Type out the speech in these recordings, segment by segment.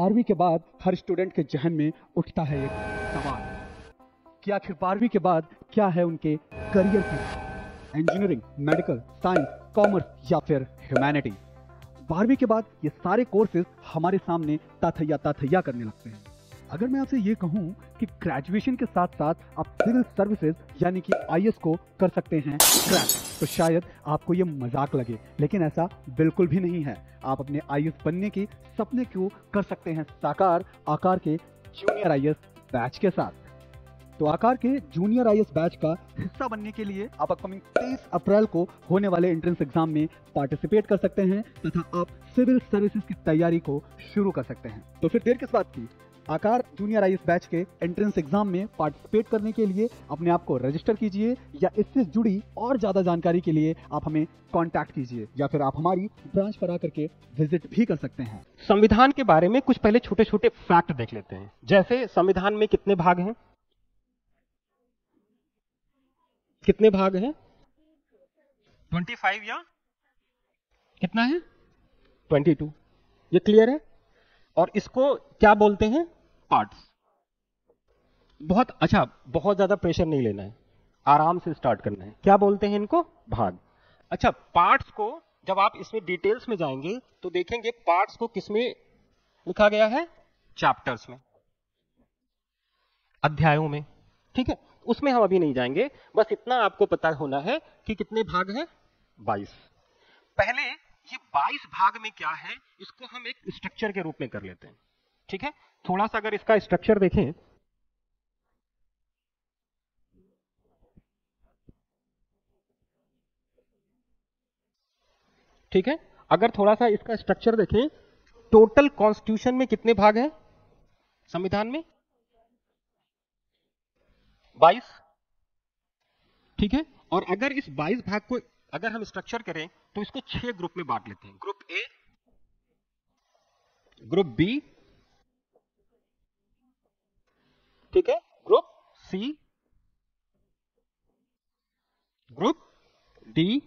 12वीं के बाद हर स्टूडेंट के जहन में उठता है एक सवाल कि आखिर 12वीं के बाद क्या है उनके करियर की, इंजीनियरिंग, मेडिकल, साइंस, कॉमर्स या फिर ह्यूमैनिटी। 12वीं के बाद ये सारे कोर्सेज हमारे सामने ताथैया करने लगते हैं। अगर मैं आपसे ये कहूं कि ग्रेजुएशन के साथ साथ आप सिविल सर्विसेज यानी कि आईएएस को कर सकते हैं क्रैक, तो शायद आपको ये मजाक लगे, लेकिन ऐसा बिल्कुल भी नहीं है। आप अपने आईएएस बनने की सपने को कर सकते हैं साकार आकार के जूनियर आईएएस बैच के साथ। तो आकार के जूनियर आईएएस बैच का हिस्सा बनने के लिए आप अपकमिंग 23 अप्रैल को होने वाले एंट्रेंस एग्जाम में पार्टिसिपेट कर सकते हैं तथा आप सिविल सर्विसेज की तैयारी को शुरू कर सकते हैं। तो फिर देर किस बात की, आकार जूनियर आईएएस बैच के एंट्रेंस एग्जाम में पार्टिसिपेट करने के लिए अपने आप को रजिस्टर कीजिए, या इससे जुड़ी और ज्यादा जानकारी के लिए आप हमें कांटेक्ट कीजिए, या फिर आप हमारी ब्रांच पर आकर के विजिट भी कर सकते हैं। संविधान के बारे में कुछ पहले छोटे छोटे फैक्ट देख लेते हैं। जैसे संविधान में कितने भाग हैं? कितने भाग हैं? 25 या कितना है? 22। ये क्लियर है? और इसको क्या बोलते हैं? पार्ट्स। बहुत अच्छा, बहुत ज्यादा प्रेशर नहीं लेना है, आराम से स्टार्ट करना है। क्या बोलते हैं इनको? भाग। अच्छा, पार्ट्स को जब आप इसमें डिटेल्स में जाएंगे तो देखेंगे पार्ट्स को किसमें लिखा गया है? चैप्टर्स में, अध्यायों में। ठीक है, उसमें हम अभी नहीं जाएंगे, बस इतना आपको पता होना है कि कितने भाग हैं? 22। पहले ये 22 भाग में क्या है इसको हम एक स्ट्रक्चर के रूप में कर लेते हैं। ठीक है, थोड़ा सा अगर इसका स्ट्रक्चर देखें, ठीक है, अगर थोड़ा सा इसका स्ट्रक्चर देखें, टोटल कॉन्स्टिट्यूशन में कितने भाग हैं? संविधान में 22। ठीक है, और अगर इस 22 भाग को अगर हम स्ट्रक्चर करें तो इसको 6 ग्रुप में बांट लेते हैं। ग्रुप ए, ग्रुप बी, ठीक है, group C, group D,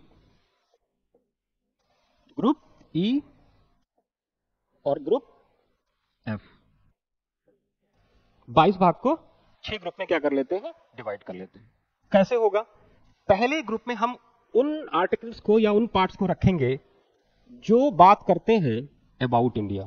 group E और ग्रुप एफ। 22 भाग को 6 ग्रुप में क्या कर लेते हैं? डिवाइड कर लेते हैं। कैसे होगा? पहले ग्रुप में हम उन आर्टिकल्स को या उन पार्ट्स को रखेंगे जो बात करते हैं अबाउट इंडिया।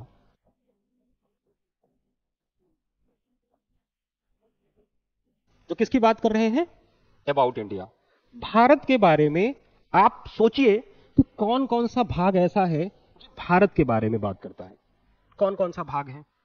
तो किसकी बात कर रहे हैं? अबाउट इंडिया, भारत के बारे में। आप सोचिए कि कौन कौन सा भाग ऐसा है जो भारत के बारे में बात करता है। कौन कौन सा भाग है?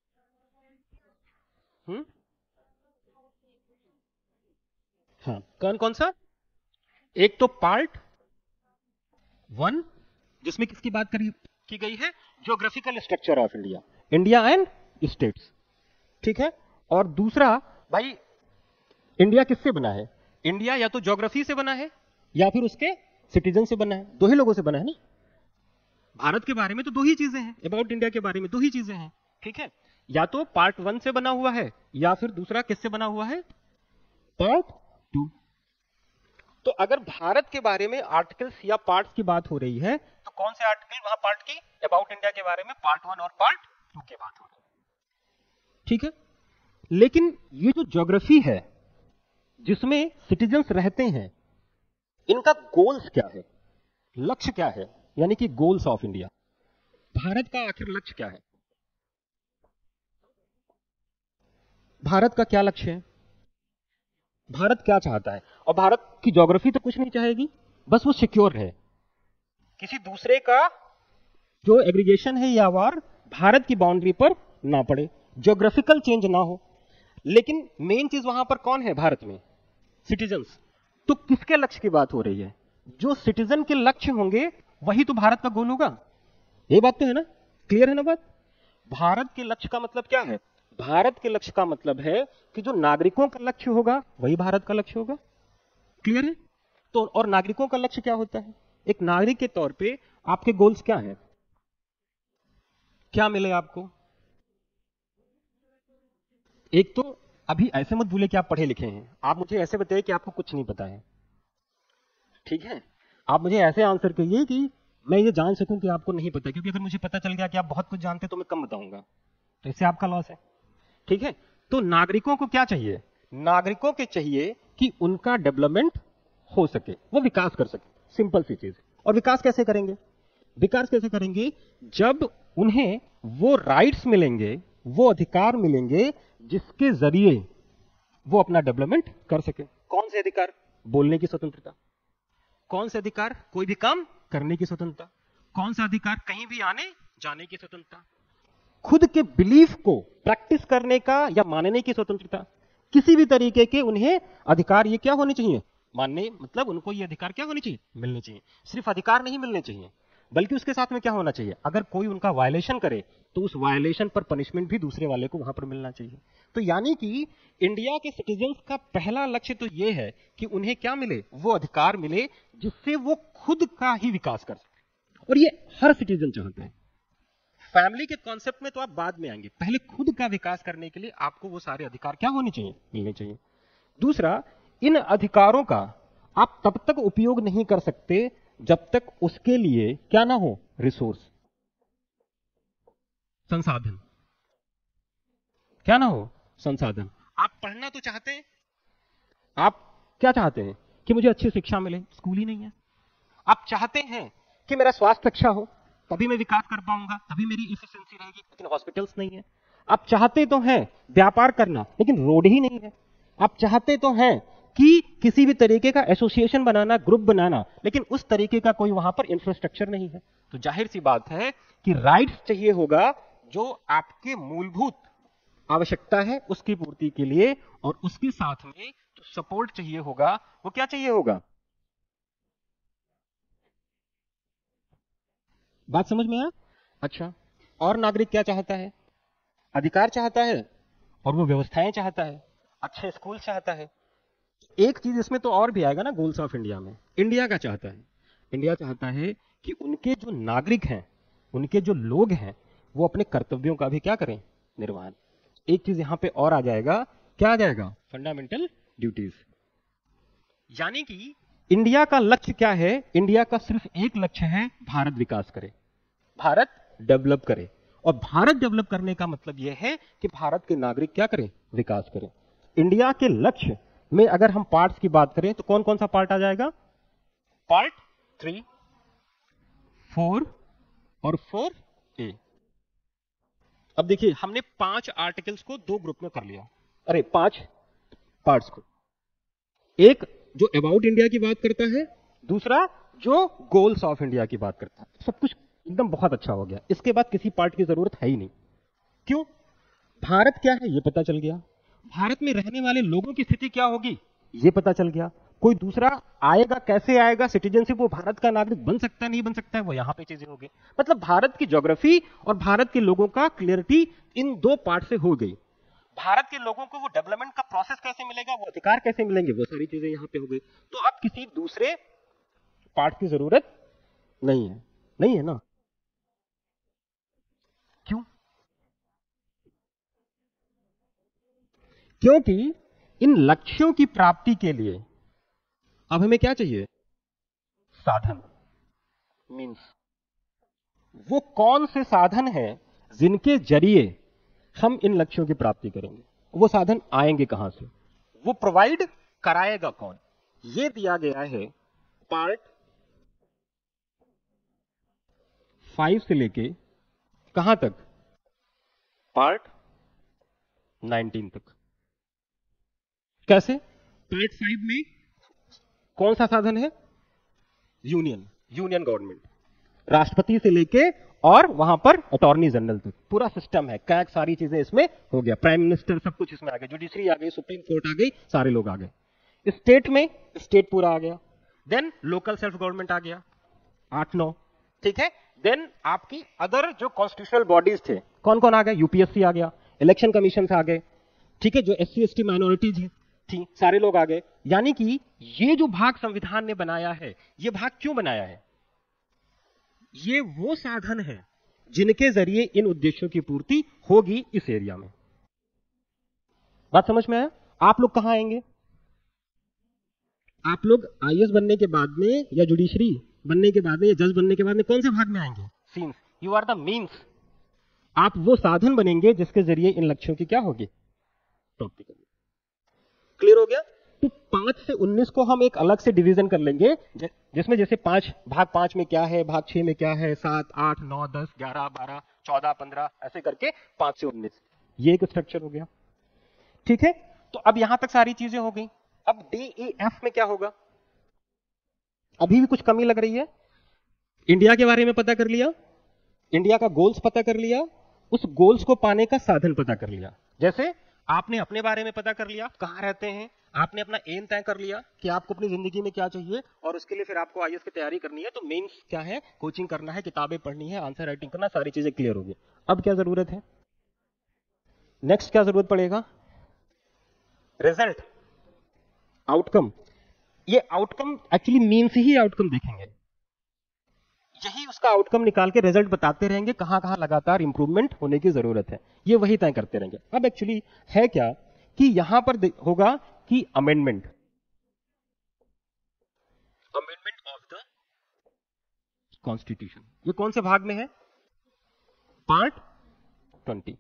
हाँ, कौन कौन सा? एक तो पार्ट 1 जिसमें किसकी बात की गई है? Geographical structure of India, India and states. ठीक है, और दूसरा, भाई इंडिया किससे बना है? इंडिया या तो ज्योग्राफी से बना है या फिर उसके सिटीजन से बना है। दो ही लोगों से बना है ना। भारत के बारे में तो 2 ही चीजें हैं, अबाउट इंडिया के बारे में 2 ही चीजें हैं। ठीक है, या तो पार्ट 1 से बना हुआ है या फिर दूसरा किससे बना हुआ है? पार्ट 2। तो अगर भारत के बारे में आर्टिकल्स या पार्ट्स की बात हो रही है तो कौन से आर्टिकल वहां पार्ट की? अबाउट इंडिया के बारे में पार्ट 1 और पार्ट 2 की बात हो रही है। ठीक है, लेकिन ये जो ज्योग्राफी है जिसमें सिटीजन्स रहते हैं, इनका गोल्स क्या है? लक्ष्य क्या है? यानी कि गोल्स ऑफ इंडिया, भारत का आखिर लक्ष्य क्या है? भारत का क्या लक्ष्य है? भारत क्या चाहता है? और भारत की ज्योग्राफी तो कुछ नहीं चाहेगी, बस वो सिक्योर रहे, किसी दूसरे का जो एग्रीगेशन है या वार भारत की बाउंड्री पर ना पड़े, ज्योग्राफिकल चेंज ना हो। लेकिन मेन चीज वहां पर कौन है? भारत में सिटीजन्स। तो किसके लक्ष्य की बात हो रही है? जो सिटीजन के लक्ष्य होंगे वही तो भारत का गोल होगा। ये बात तो है ना, क्लियर है ना बात? भारत के लक्ष्य का मतलब क्या है? भारत के लक्ष्य का मतलब है कि जो नागरिकों का लक्ष्य होगा वही भारत का लक्ष्य होगा। क्लियर है? तो और नागरिकों का लक्ष्य क्या होता है? एक नागरिक के तौर पे आपके गोल्स क्या हैं? क्या मिले आपको? एक तो अभी ऐसे मत भूले कि आप पढ़े लिखे हैं, आप मुझे ऐसे बताइए कि आपको कुछ नहीं पता है। ठीक है, आप मुझे ऐसे आंसर करिए कि मैं ये जान सकूं कि आपको नहीं पता, क्योंकि अगर मुझे पता चल गया कि आप बहुत कुछ जानते तो मैं कम बताऊंगा। तो इससे आपका लॉस है। ठीक है, तो नागरिकों को क्या चाहिए? नागरिकों के चाहिए कि उनका डेवलपमेंट हो सके, वो विकास कर सके, सिंपल सी चीज। और विकास कैसे करेंगे? विकास कैसे करेंगे? जब उन्हें वो राइट्स मिलेंगे, वो अधिकार मिलेंगे जिसके जरिए वो अपना डेवलपमेंट कर सके। कौन से अधिकार? बोलने की स्वतंत्रता। कौन से अधिकार? कोई भी काम करने की स्वतंत्रता। कौन सा अधिकार? कहीं भी आने जाने की स्वतंत्रता। खुद के बिलीफ को प्रैक्टिस करने का या मानने की स्वतंत्रता। किसी भी तरीके के उन्हें अधिकार ये क्या होने चाहिए? मानने, मतलब उनको ये अधिकार क्या होने चाहिए? मिलने चाहिए। सिर्फ अधिकार नहीं मिलने चाहिए, बल्कि उसके साथ में क्या होना चाहिए? अगर कोई उनका वायलेशन करे तो उस वायलेशन पर पनिशमेंट भी दूसरे वाले को वहां पर मिलना चाहिए। तो यानी कि इंडिया के सिटीजन्स का पहला लक्ष्य तो यह है कि उन्हें क्या मिले? वो अधिकार मिले जिससे वो खुद का ही विकास कर सके। और ये हर सिटीजन चाहते हैं। फैमिली के कॉन्सेप्ट में तो आप बाद में आएंगे, पहले खुद का विकास करने के लिए आपको वो सारे अधिकार क्या होने चाहिए? मिलने चाहिए। दूसरा, इन अधिकारों का आप तब तक उपयोग नहीं कर सकते जब तक उसके लिए क्या ना हो? रिसोर्स, संसाधन। क्या ना हो? संसाधन। आप पढ़ना तो चाहते हैं, आप क्या चाहते हैं? कि मुझे अच्छी शिक्षा मिले, स्कूल ही नहीं है। आप चाहते हैं कि मेरा स्वास्थ्य अच्छा हो, तभी मैं विकास कर पाऊंगा, तभी मेरी इफिशिएंसी रहेगी, लेकिन हॉस्पिटल्स नहीं है। आप चाहते तो हैं व्यापार करना, लेकिन रोड ही नहीं है। आप चाहते तो हैं कि किसी भी तरीके का एसोसिएशन बनाना, ग्रुप बनाना, लेकिन उस तरीके का कोई वहां पर इंफ्रास्ट्रक्चर नहीं है। तो जाहिर सी बात है कि राइट्स चाहिए होगा जो आपके मूलभूत आवश्यकता है उसकी पूर्ति के लिए, और उसके साथ में जो सपोर्ट चाहिए होगा वो क्या चाहिए होगा? बात समझ में आया? अच्छा, और नागरिक क्या चाहता है? अधिकार चाहता है, और वो व्यवस्थाएं चाहता है, अच्छे स्कूल चाहता है। एक चीज इसमें तो और भी आएगा ना, गोल्स ऑफ इंडिया में। इंडिया क्या चाहता है? इंडिया चाहता है कि उनके जो नागरिक हैं, उनके जो लोग हैं, वो अपने कर्तव्यों का भी क्या करें? निर्वहन। एक चीज यहां पे और आ जाएगा, क्या आ जाएगा? Fundamental duties. यानी कि इंडिया का लक्ष्य क्या है? इंडिया का सिर्फ एक लक्ष्य है, भारत विकास करे, भारत डेवलप करे। और भारत डेवलप करने का मतलब यह है कि भारत के नागरिक क्या करें? विकास करें। इंडिया के लक्ष्य में अगर हम पार्ट्स की बात करें तो कौन कौन सा पार्ट आ जाएगा? पार्ट 3, 4 और 4A। अब देखिए, हमने 5 आर्टिकल्स को 2 ग्रुप में कर लिया, अरे 5 पार्ट्स को। एक जो अबाउट इंडिया की बात करता है, दूसरा जो गोल्स ऑफ इंडिया की बात करता है। सब कुछ एकदम बहुत अच्छा हो गया। इसके बाद किसी पार्ट की जरूरत है ही नहीं। क्यों? भारत क्या है ये पता चल गया, भारत में रहने वाले लोगों की स्थिति क्या होगी ये पता चल गया, कोई दूसरा आएगा कैसे आएगा सिटीजनशिप, वो भारत का नागरिक बन सकता है नहीं बन सकता है, वो यहां पे चीजें हो गई। मतलब भारत की ज्योग्राफी और भारत के लोगों का क्लियरिटी इन 2 पार्ट से हो गई। भारत के लोगों को वो डेवलपमेंट का प्रोसेस कैसे मिलेगा, वो अधिकार कैसे मिलेंगे, वो सारी चीजें यहां पे हो गई। तो अब किसी दूसरे पार्ट की जरूरत नहीं है, नहीं है ना? क्यों? क्योंकि इन लक्ष्यों की प्राप्ति के लिए अब हमें क्या चाहिए? साधन। मीन्स वो कौन से साधन हैं जिनके जरिए हम इन लक्ष्यों की प्राप्ति करेंगे? वो साधन आएंगे कहां से? वो प्रोवाइड कराएगा कौन? ये दिया गया है पार्ट 5 से लेके कहां तक? पार्ट 19 तक। कैसे? पार्ट 5 में कौन सा साधन है? यूनियन गवर्नमेंट, राष्ट्रपति से लेके और वहां पर अटॉर्नी जनरल तक पूरा सिस्टम है। कैग सारी चीजें इसमें हो गया, प्राइम मिनिस्टर सब कुछ इसमें आ गया, जुडिशरी आ गई, सुप्रीम कोर्ट आ गई, सारे लोग आ गए। स्टेट में स्टेट पूरा आ गया, देन लोकल सेल्फ गवर्नमेंट आ गया 8-9, ठीक है। देन आपकी अदर जो कॉन्स्टिट्यूशनल बॉडीज थे कौन कौन आ गए? यूपीएससी आ गया, इलेक्शन कमीशन आ गए, ठीक है। जो एससी एसटी माइनॉरिटीज थी सारे लोग आ गए। यानी कि ये जो भाग संविधान ने बनाया है, ये भाग क्यों बनाया है? ये वो साधन है जिनके जरिए इन उद्देश्यों की पूर्ति होगी इस एरिया में। बात समझ में आया? आप लोग कहां आएंगे? आप लोग आईएएस बनने के बाद में या जुडिशरी बनने के बाद में या जज बनने के बाद में कौन से भाग में आएंगे? Scenes you are the means आप वो साधन बनेंगे जिसके जरिए इन लक्ष्यों की क्या होगी, प्राप्ति करनी। क्लियर हो गया? तो 5 से 19 को हम एक अलग से डिवीजन कर लेंगे, जिसमें जैसे भाग 5 में क्या है, भाग 6 में क्या है, 7, 8, 9, 10, 11, 12, 14, 15 ऐसे करके 5 से 19, ये एक स्ट्रक्चर हो गया। ठीक है, तो अब यहां तक सारी चीजें हो गई। अब DEF में क्या होगा? अभी भी कुछ कमी लग रही है। इंडिया के बारे में पता कर लिया, इंडिया का गोल्स पता कर लिया, उस गोल्स को पाने का साधन पता कर लिया। जैसे आपने अपने बारे में पता कर लिया, कहां रहते हैं, आपने अपना एम तय कर लिया कि आपको अपनी जिंदगी में क्या चाहिए, और उसके लिए फिर आपको आईएएस की तैयारी करनी है, तो मेंस क्या है, कोचिंग करना है, किताबें पढ़नी है, आंसर राइटिंग करना, सारी चीजें क्लियर होगी। अब क्या जरूरत है, नेक्स्ट क्या जरूरत पड़ेगा, रिजल्ट, आउटकम। ये आउटकम एक्चुअली मीन से ही आउटकम देखेंगे, यही उसका आउटकम निकाल के रिजल्ट बताते रहेंगे, कहां कहां लगातार इंप्रूवमेंट होने की जरूरत है, ये वही तय करते रहेंगे। अब एक्चुअली है क्या कि यहां पर होगा कि अमेंडमेंट ऑफ द कॉन्स्टिट्यूशन, ये कौन से भाग में है, पार्ट 20।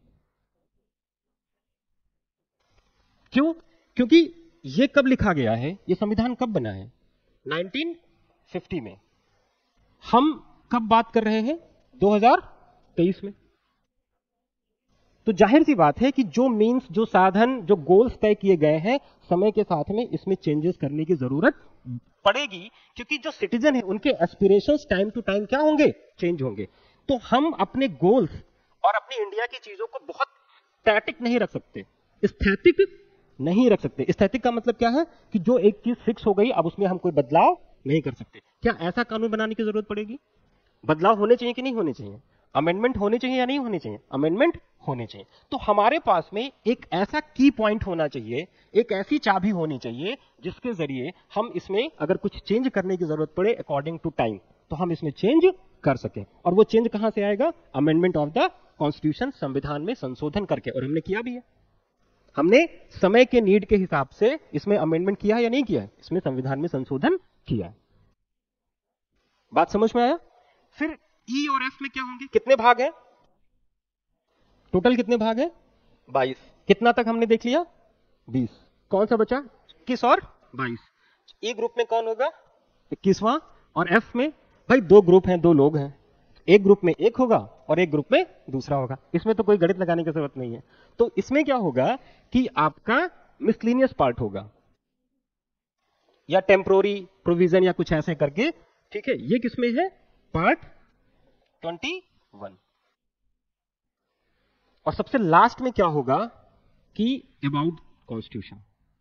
क्यों? क्योंकि ये कब लिखा गया है, ये संविधान कब बना है, 1950 में। हम कब बात कर रहे हैं, 2023 में। तो जाहिर सी बात है कि जो मीन्स, जो साधन, जो गोल्स तय किए गए हैं, समय के साथ में इसमें चेंजेस करने की जरूरत पड़ेगी, क्योंकि जो सिटीजन है उनके एस्पिरेशंस टाइम टू टाइम क्या होंगे, चेंज होंगे। तो हम अपने गोल्स और अपनी इंडिया की चीजों को बहुत स्टैटिक नहीं रख सकते, स्थैतिक नहीं रख सकते। स्थैतिक का मतलब क्या है कि जो एक चीज फिक्स हो गई, अब उसमें हम कोई बदलाव नहीं कर सकते। क्या ऐसा कानून बनाने की जरूरत पड़ेगी? बदलाव होने चाहिए कि नहीं होने चाहिए, अमेंडमेंट होने चाहिए या नहीं होने चाहिए, अमेंडमेंट होने चाहिए। तो हमारे पास में एक ऐसा की पॉइंट होना चाहिए, एक ऐसी चाबी होनी चाहिए जिसके जरिए हम इसमें अगर कुछ चेंज करने की जरूरत पड़े अकॉर्डिंग टू टाइम, तो हम इसमें चेंज कर सकें। और वो चेंज कहां से आएगा, अमेंडमेंट ऑफ द कॉन्स्टिट्यूशन, संविधान में संशोधन करके। और हमने किया भी है, हमने समय के नीड के हिसाब से इसमें अमेंडमेंट किया है या नहीं किया है, इसमें संविधान में संशोधन किया है। बात समझ में आया? फिर ई और एफ में क्या होंगे, कितने भाग हैं, टोटल कितने भाग हैं, 22। कितना तक हमने देख लिया, 20। कौन सा बचा, 21 और 22। ए ग्रुप में कौन होगा, 21वां, और एफ में भाई 2 ग्रुप हैं, 2 लोग हैं, एक ग्रुप में एक होगा और एक ग्रुप में दूसरा होगा। इसमें तो कोई गणित लगाने की जरूरत नहीं है। तो इसमें क्या होगा कि आपका मिसलिनियस पार्ट होगा या टेम्पोररी प्रोविजन या कुछ ऐसे करके, ठीक है। ये किसमें है, पार्ट 21। और सबसे लास्ट में क्या होगा कि अबाउट कॉन्स्टिट्यूशन,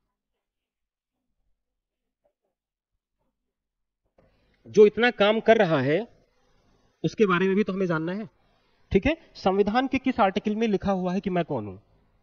जो इतना काम कर रहा है उसके बारे में भी तो हमें जानना है, ठीक है। संविधान के किस आर्टिकल में लिखा हुआ है कि मैं कौन हूं,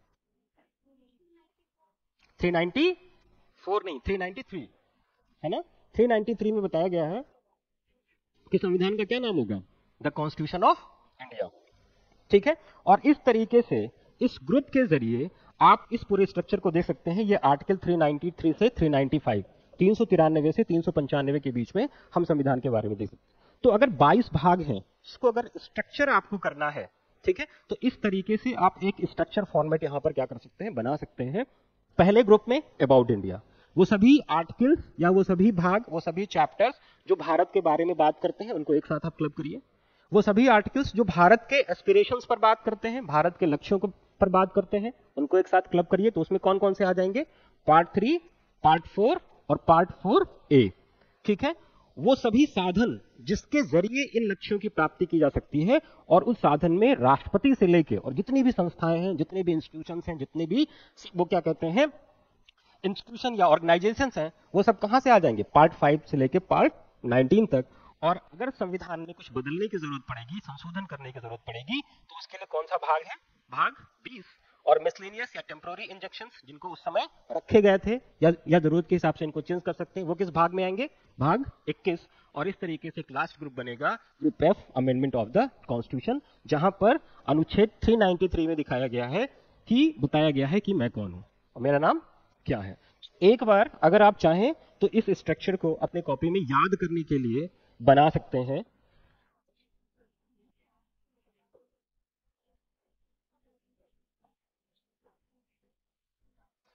394 नहीं, 393 है ना। 393 में बताया गया है कि संविधान का क्या नाम होगा, द कॉन्स्टिट्यूशन ऑफ इंडिया, ठीक है। और इस तरीके से इस ग्रुप के जरिए आप इस पूरे स्ट्रक्चर को देख सकते हैं। ये आर्टिकल 393 से 395, 393 से 395 के बीच में हम संविधान के बारे में देख सकते हैं। तो अगर 22 भाग हैं, इसको अगर स्ट्रक्चर आपको करना है, ठीक है, तो इस तरीके से आप एक स्ट्रक्चर फॉर्मेट यहां पर क्या कर सकते हैं, बना सकते हैं। पहले ग्रुप में अबाउट इंडिया, वो सभी आर्टिकल्स या वो सभी भाग, वो सभी चैप्टर्स जो भारत के बारे में बात करते हैं, उनको एक साथ आप क्लब करिए। वो सभी आर्टिकल्स जो भारत के एस्पिरेशंस पर बात करते हैं, भारत के लक्ष्यों को पर बात करते हैं, उनको एक साथ क्लब करिए। तो उसमें कौन कौन से आ जाएंगे, पार्ट 3, पार्ट 4 और पार्ट 4A, ठीक है। वो सभी साधन जिसके जरिए इन लक्ष्यों की प्राप्ति की जा सकती है, और उस साधन में राष्ट्रपति से लेके और जितनी भी संस्थाएं हैं, जितने भी इंस्टीट्यूशंस हैं, जितने भी वो क्या कहते हैं इंस्टीट्यूशन या ऑर्गेनाइजेशंस हैं, वो सब कहां से आ जाएंगे, पार्ट 5 से लेके पार्ट 19 तक। और अगर संविधान में कुछ बदलने की जरूरत पड़ेगी, संशोधन करने की जरूरत पड़ेगी, तो उसके लिए कौन सा भाग है, भाग 20। और मिसलेनियस या टेम्पोररी इंजेक्शंस जिनको उस समय रखे गए थे या जरूरत के हिसाब से इनको चेंज कर सकते हैं, वो किस भाग में आएंगे, भाग 21। और इस तरीके से एक लास्ट ग्रुप बनेगा, group F, amendment of the constitution, जहां पर अनुच्छेद 393 में दिखाया गया है कि बताया गया है कि मैं कौन हूं और मेरा नाम क्या है। एक बार अगर आप चाहें तो इस स्ट्रक्चर को अपने कॉपी में याद करने के लिए बना सकते हैं।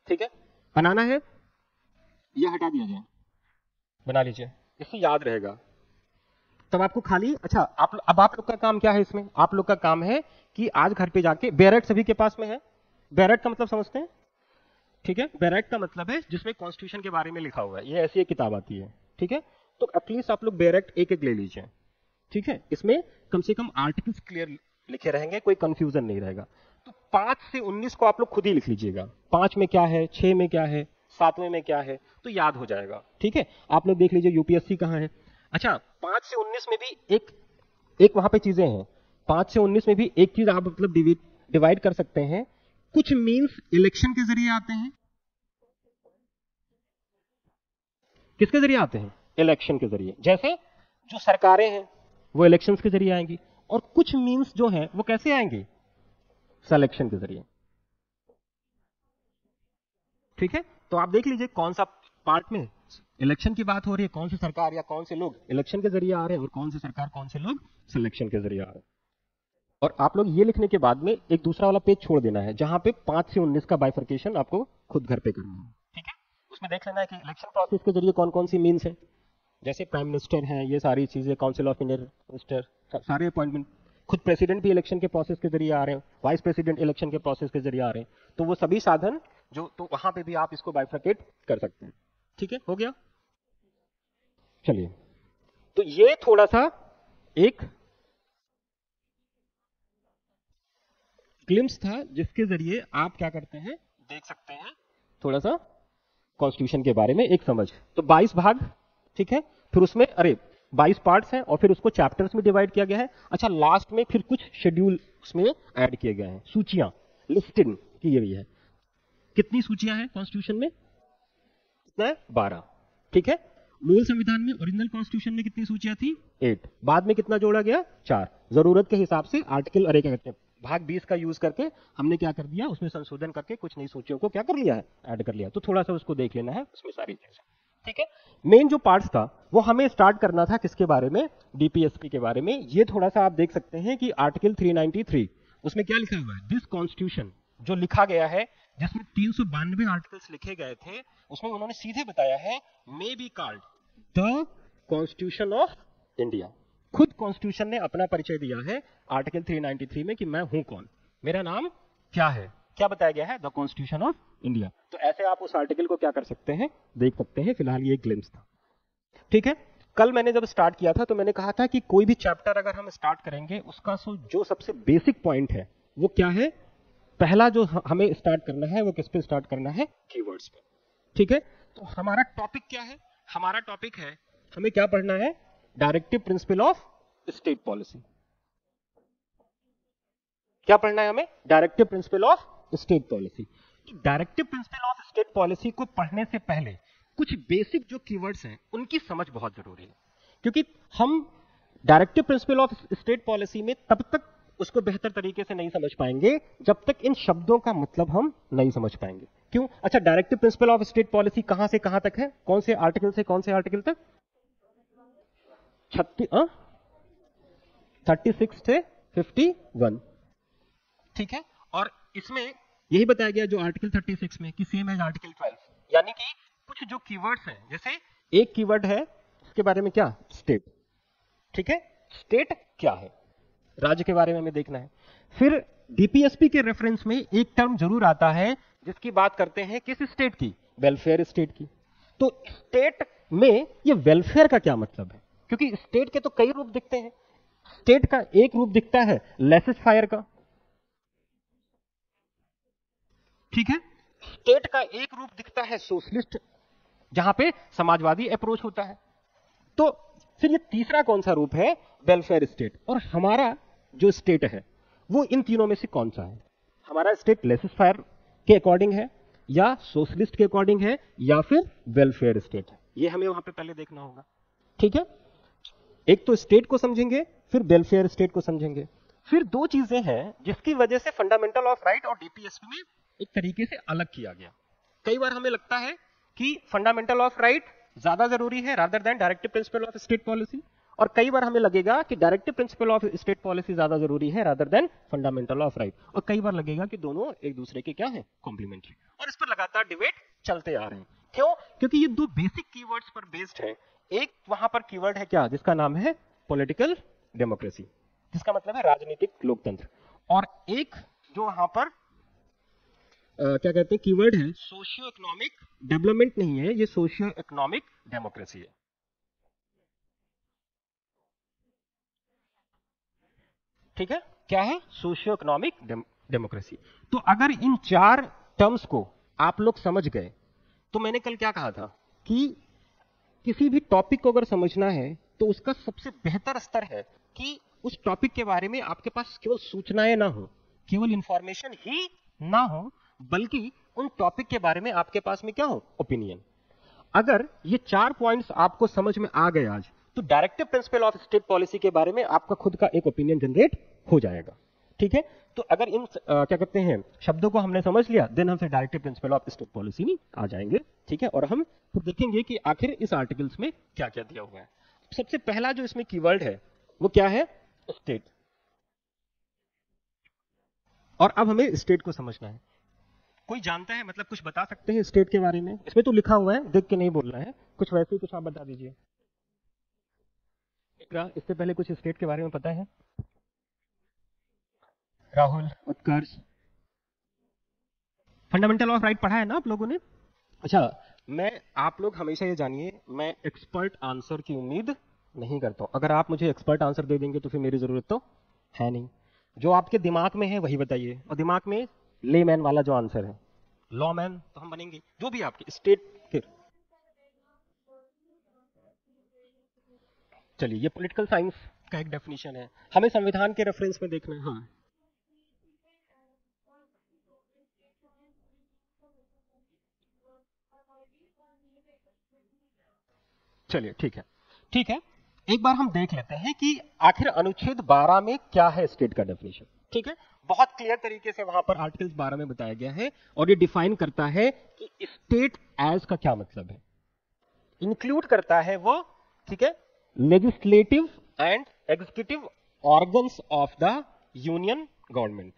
ठीक है, बनाना है, ये हटा दिया जाए, बना लीजिए, इससे याद रहेगा। तब आपको खाली, अच्छा अब आप लोग का काम क्या है इसमें, आप लोग का काम है कि आज घर पे जाके, बैरेट सभी के पास में है, बैरेट का मतलब समझते हैं, ठीक है, बैरेट का मतलब है जिसमें कॉन्स्टिट्यूशन के बारे में लिखा हुआ है, ये ऐसी एक किताब आती है, ठीक है, तो एटलीस्ट आप लोग बैरेट एक एक ले लीजिए, ठीक है, इसमें कम से कम आर्टिकल्स क्लियर लिखे रहेंगे, कोई कंफ्यूजन नहीं रहेगा। तो 5 से 19 को आप लोग खुद ही लिख लीजिएगा, 5 में क्या है, 6 में क्या है, 7वें में क्या है, तो याद हो जाएगा, ठीक है। आप लोग देख लीजिए यूपीएससी कहाँ है। अच्छा, 5 से 19 में भी एक वहां पे चीजें हैं, 5 से 19 में भी एक चीज आप मतलब डिवाइड कर सकते हैं, कुछ मीन्स इलेक्शन के जरिए आते हैं, किसके जरिए आते हैं, इलेक्शन के जरिए, जैसे जो सरकारें हैं वो इलेक्शंस के जरिए आएंगी, और कुछ मीन्स जो हैं वो कैसे आएंगी, सिलेक्शन के जरिए, ठीक है। तो आप देख लीजिए कौन सा पार्ट में इलेक्शन की बात हो रही है, कौन सी सरकार या कौन से लोग इलेक्शन के जरिए आ रहे हैं, और कौन सी सरकार कौन से लोग सिलेक्शन के जरिए आ रहे हैं। और आप लोग ये लिखने के बाद में एक दूसरा वाला पेज छोड़ देना है जहां पे 5 से 19 का बाइफर्केशन आपको खुद घर पे करना है, ठीक है। उसमें देख लेना है कि इलेक्शन प्रोसेस के जरिए कौन कौन सी मीन्स है, जैसे प्राइम मिनिस्टर है, ये सारी चीजें, काउंसिल ऑफ इंडियन मिनिस्टर, सारे अपॉइंटमेंट, खुद प्रेसिडेंट भी इलेक्शन के प्रोसेस के जरिए आ रहे हैं, वाइस प्रेसिडेंट इलेक्शन के प्रोसेस के जरिए आ रहे हैं, तो वो सभी साधन जो, तो वहां पे भी आप इसको बाइफर्केट कर सकते हैं, ठीक है, हो गया। चलिए, तो ये थोड़ा सा एक ग्लिम्स था जिसके जरिए आप क्या करते हैं, देख सकते हैं थोड़ा सा कॉन्स्टिट्यूशन के बारे में एक समझ। तो 22 भाग, ठीक है, फिर उसमें 22 पार्ट्स हैं, और फिर उसको चैप्टर्स में डिवाइड किया गया है। अच्छा, लास्ट में फिर कुछ शेड्यूल उसमें ऐड किए गए हैं, सूचियां लिस्टिंग की गई है। कितनी सूचियां हैं कॉन्स्टिट्यूशन में, कितना है, 12, ठीक है। मूल संविधान में, ओरिजिनल कॉन्स्टिट्यूशन में कितनी सूचियां थी, 8, बाद में कितना जोड़ा गया, 4, जरूरत के हिसाब से आर्टिकल, अरे क्या कहते हैं, भाग 20 का यूज करके हमने क्या कर दिया, उसमें संशोधन करके कुछ नई सूचियों को क्या कर लिया है, ऐड कर लिया। तो थोड़ा सा उसको देख लेना है, उसमें सारी चीजें, ठीक है। मेन जो पार्ट्स था वो हमें स्टार्ट करना था किसके बारे में, डीपीएसपी के बारे में। ये थोड़ा सा आप देख सकते हैं कि आर्टिकल 393 उसमें क्या लिखा हुआ है, दिस कॉन्स्टिट्यूशन जो लिखा गया है, जिसमें 392 आर्टिकल्स लिखे गए थे, उसमें उन्होंने सीधे बताया है, may be called the constitution of India. खुद कॉन्स्टिट्यूशन ने अपना परिचय दिया है आर्टिकल 393 में कि मैं हूं कौन, मेरा नाम क्या है, क्या बताया गया है, द कॉन्स्टिट्यूशन ऑफ इंडिया। तो ऐसे आप उस आर्टिकल को क्या कर सकते हैं, देख सकते हैं। फिलहाल ये एक ग्लिम्स था, ठीक है। कल मैंने जब स्टार्ट किया था तो मैंने कहा था कि कोई भी चैप्टर अगर हम स्टार्ट करेंगे, उसका जो सबसे बेसिक पॉइंट है वो क्या है, पहला जो हमें स्टार्ट करना है वो किस पे स्टार्ट करना है, कीवर्ड्स पे, ठीक है। तो हमारा टॉपिक क्या है, हमारा टॉपिक है, हमें क्या पढ़ना है, directive principle of state policy. क्या पढ़ना है हमें, directive principle of state policy. Directive principle of state policy को पढ़ने से पहले कुछ बेसिक जो कीवर्ड्स हैं उनकी समझ बहुत जरूरी है, क्योंकि हम directive principle of state policy में तब तक उसको बेहतर तरीके से नहीं समझ पाएंगे जब तक इन शब्दों का मतलब हम नहीं समझ पाएंगे। क्यों, अच्छा, directive principle of state policy कहां से कहां तक है, कौन से आर्टिकल से कौन से आर्टिकल तक, 36 से 51, ठीक है। और इसमें यही बताया गया जो आर्टिकल 36 में कि सेम एज आर्टिकल 12, यानी कि कुछ जो कीवर्ड्स हैं, जैसे एक कीवर्ड है उसके बारे में क्या, स्टेट, ठीक है, स्टेट क्या है, राज्य के बारे में हमें देखना है। फिर डीपीएसपी के रेफरेंस में एक टर्म जरूर आता है जिसकी बात करते हैं किस स्टेट की, वेलफेयर स्टेट की। तो स्टेट में ये वेलफेयर का क्या मतलब है, क्योंकि स्टेट के तो कई रूप दिखते हैं, स्टेट का एक रूप दिखता है लेसेस फायर का, ठीक है, स्टेट का एक रूप दिखता है सोशलिस्ट, जहां पे समाजवादी अप्रोच होता है। तो फिर ये तीसरा कौन सा रूप है, वेलफेयर स्टेट। और हमारा जो स्टेट है वो इन तीनों में से कौन सा है, हमारा स्टेट लेसेस फायर के अकॉर्डिंग है, या सोशलिस्ट के अकॉर्डिंग है, या फिर वेलफेयर स्टेट है, ये हमें वहां पे पहले देखना होगा, ठीक है। एक तो स्टेट को समझेंगे, फिर वेलफेयर स्टेट को समझेंगे। फिर दो चीजें हैं जिसकी वजह से फंडामेंटल ऑफ राइट और डीपीएसपी में एक तरीके से अलग किया गया। कई बार हमें लगता है कि फंडामेंटल ऑफ राइट ज्यादा जरूरी है rather than directive principle of state policy, और कई बार हमें लगेगा कि directive principle of state policy ज्यादा जरूरी है rather than fundamental of right, और कई बार लगेगा कि दोनों एक दूसरे के क्या है, कॉम्प्लीमेंट्री। और इस पर लगातार डिबेट चलते आ रहे हैं। क्यों? क्योंकि ये दो बेसिक कीवर्ड्स पर बेस्ड है। एक वहां पर कीवर्ड है क्या, जिसका नाम है पॉलिटिकल डेमोक्रेसी, जिसका मतलब है राजनीतिक लोकतंत्र, और एक जो वहां पर क्या कहते हैं कीवर्ड है सोशियो इकोनॉमिक डेवलपमेंट, नहीं है ये सोशियो इकोनॉमिक डेमोक्रेसी है। ठीक है, क्या है, सोशियो इकोनॉमिक डेमोक्रेसी। तो अगर इन चार टर्म्स को आप लोग समझ गए, तो मैंने कल क्या कहा था कि किसी भी टॉपिक को अगर समझना है तो उसका सबसे बेहतर स्तर है कि उस टॉपिक के बारे में आपके पास केवल सूचनाएं ना हो, केवल इंफॉर्मेशन ही ना हो, बल्कि उन टॉपिक के बारे में आपके पास में क्या हो, ओपिनियन। अगर ये चार पॉइंट्स आपको समझ में आ गए आज, तो directive principle of state policy के बारे में आपका खुद का एक ओपिनियन जनरेट हो जाएगा। ठीक है, तो अगर इन क्या कहते हैं शब्दों को हमने समझ लिया, देन हम फिर directive principle of state policy में आ जाएंगे। ठीक है, और हम फिर देखेंगे कि आखिर इस आर्टिकल्स में क्या क्या दिया हुआ है। सबसे पहला जो इसमें कीवर्ड है वो क्या है, स्टेट। और अब हमें स्टेट को समझना है। कोई जानता है, मतलब कुछ बता सकते हैं स्टेट के बारे में? इसमें तो लिखा हुआ है, देख के नहीं बोलना है, कुछ वैसे ही कुछ आप बता दीजिए। इससे पहले कुछ स्टेट के बारे में पता है? Rahul, Utkarsh, fundamental of right पढ़ा है ना आप लोगों ने? अच्छा, मैं आप लोग हमेशा ये जानिए, मैं एक्सपर्ट आंसर की उम्मीद नहीं करता हूं। अगर आप मुझे एक्सपर्ट आंसर दे देंगे तो फिर मेरी जरूरत तो है नहीं। जो आपके दिमाग में है वही बताइए, और दिमाग में लेमैन वाला जो आंसर है, लॉमैन तो हम बनेंगे, जो भी आपके स्टेट। फिर चलिए, ये पॉलिटिकल साइंस का एक डेफिनेशन है, हमें संविधान के रेफरेंस में देखना है। हाँ, चलिए ठीक है, ठीक है, एक बार हम देख लेते हैं कि आखिर अनुच्छेद 12 में क्या है स्टेट का डेफिनेशन। ठीक है, बहुत क्लियर तरीके से वहां पर आर्टिकल 12 में बताया गया है, और ये डिफाइन करता है कि स्टेट एज का क्या मतलब है। इंक्लूड करता है वो, ठीक है, legislative and executive organs of the union government.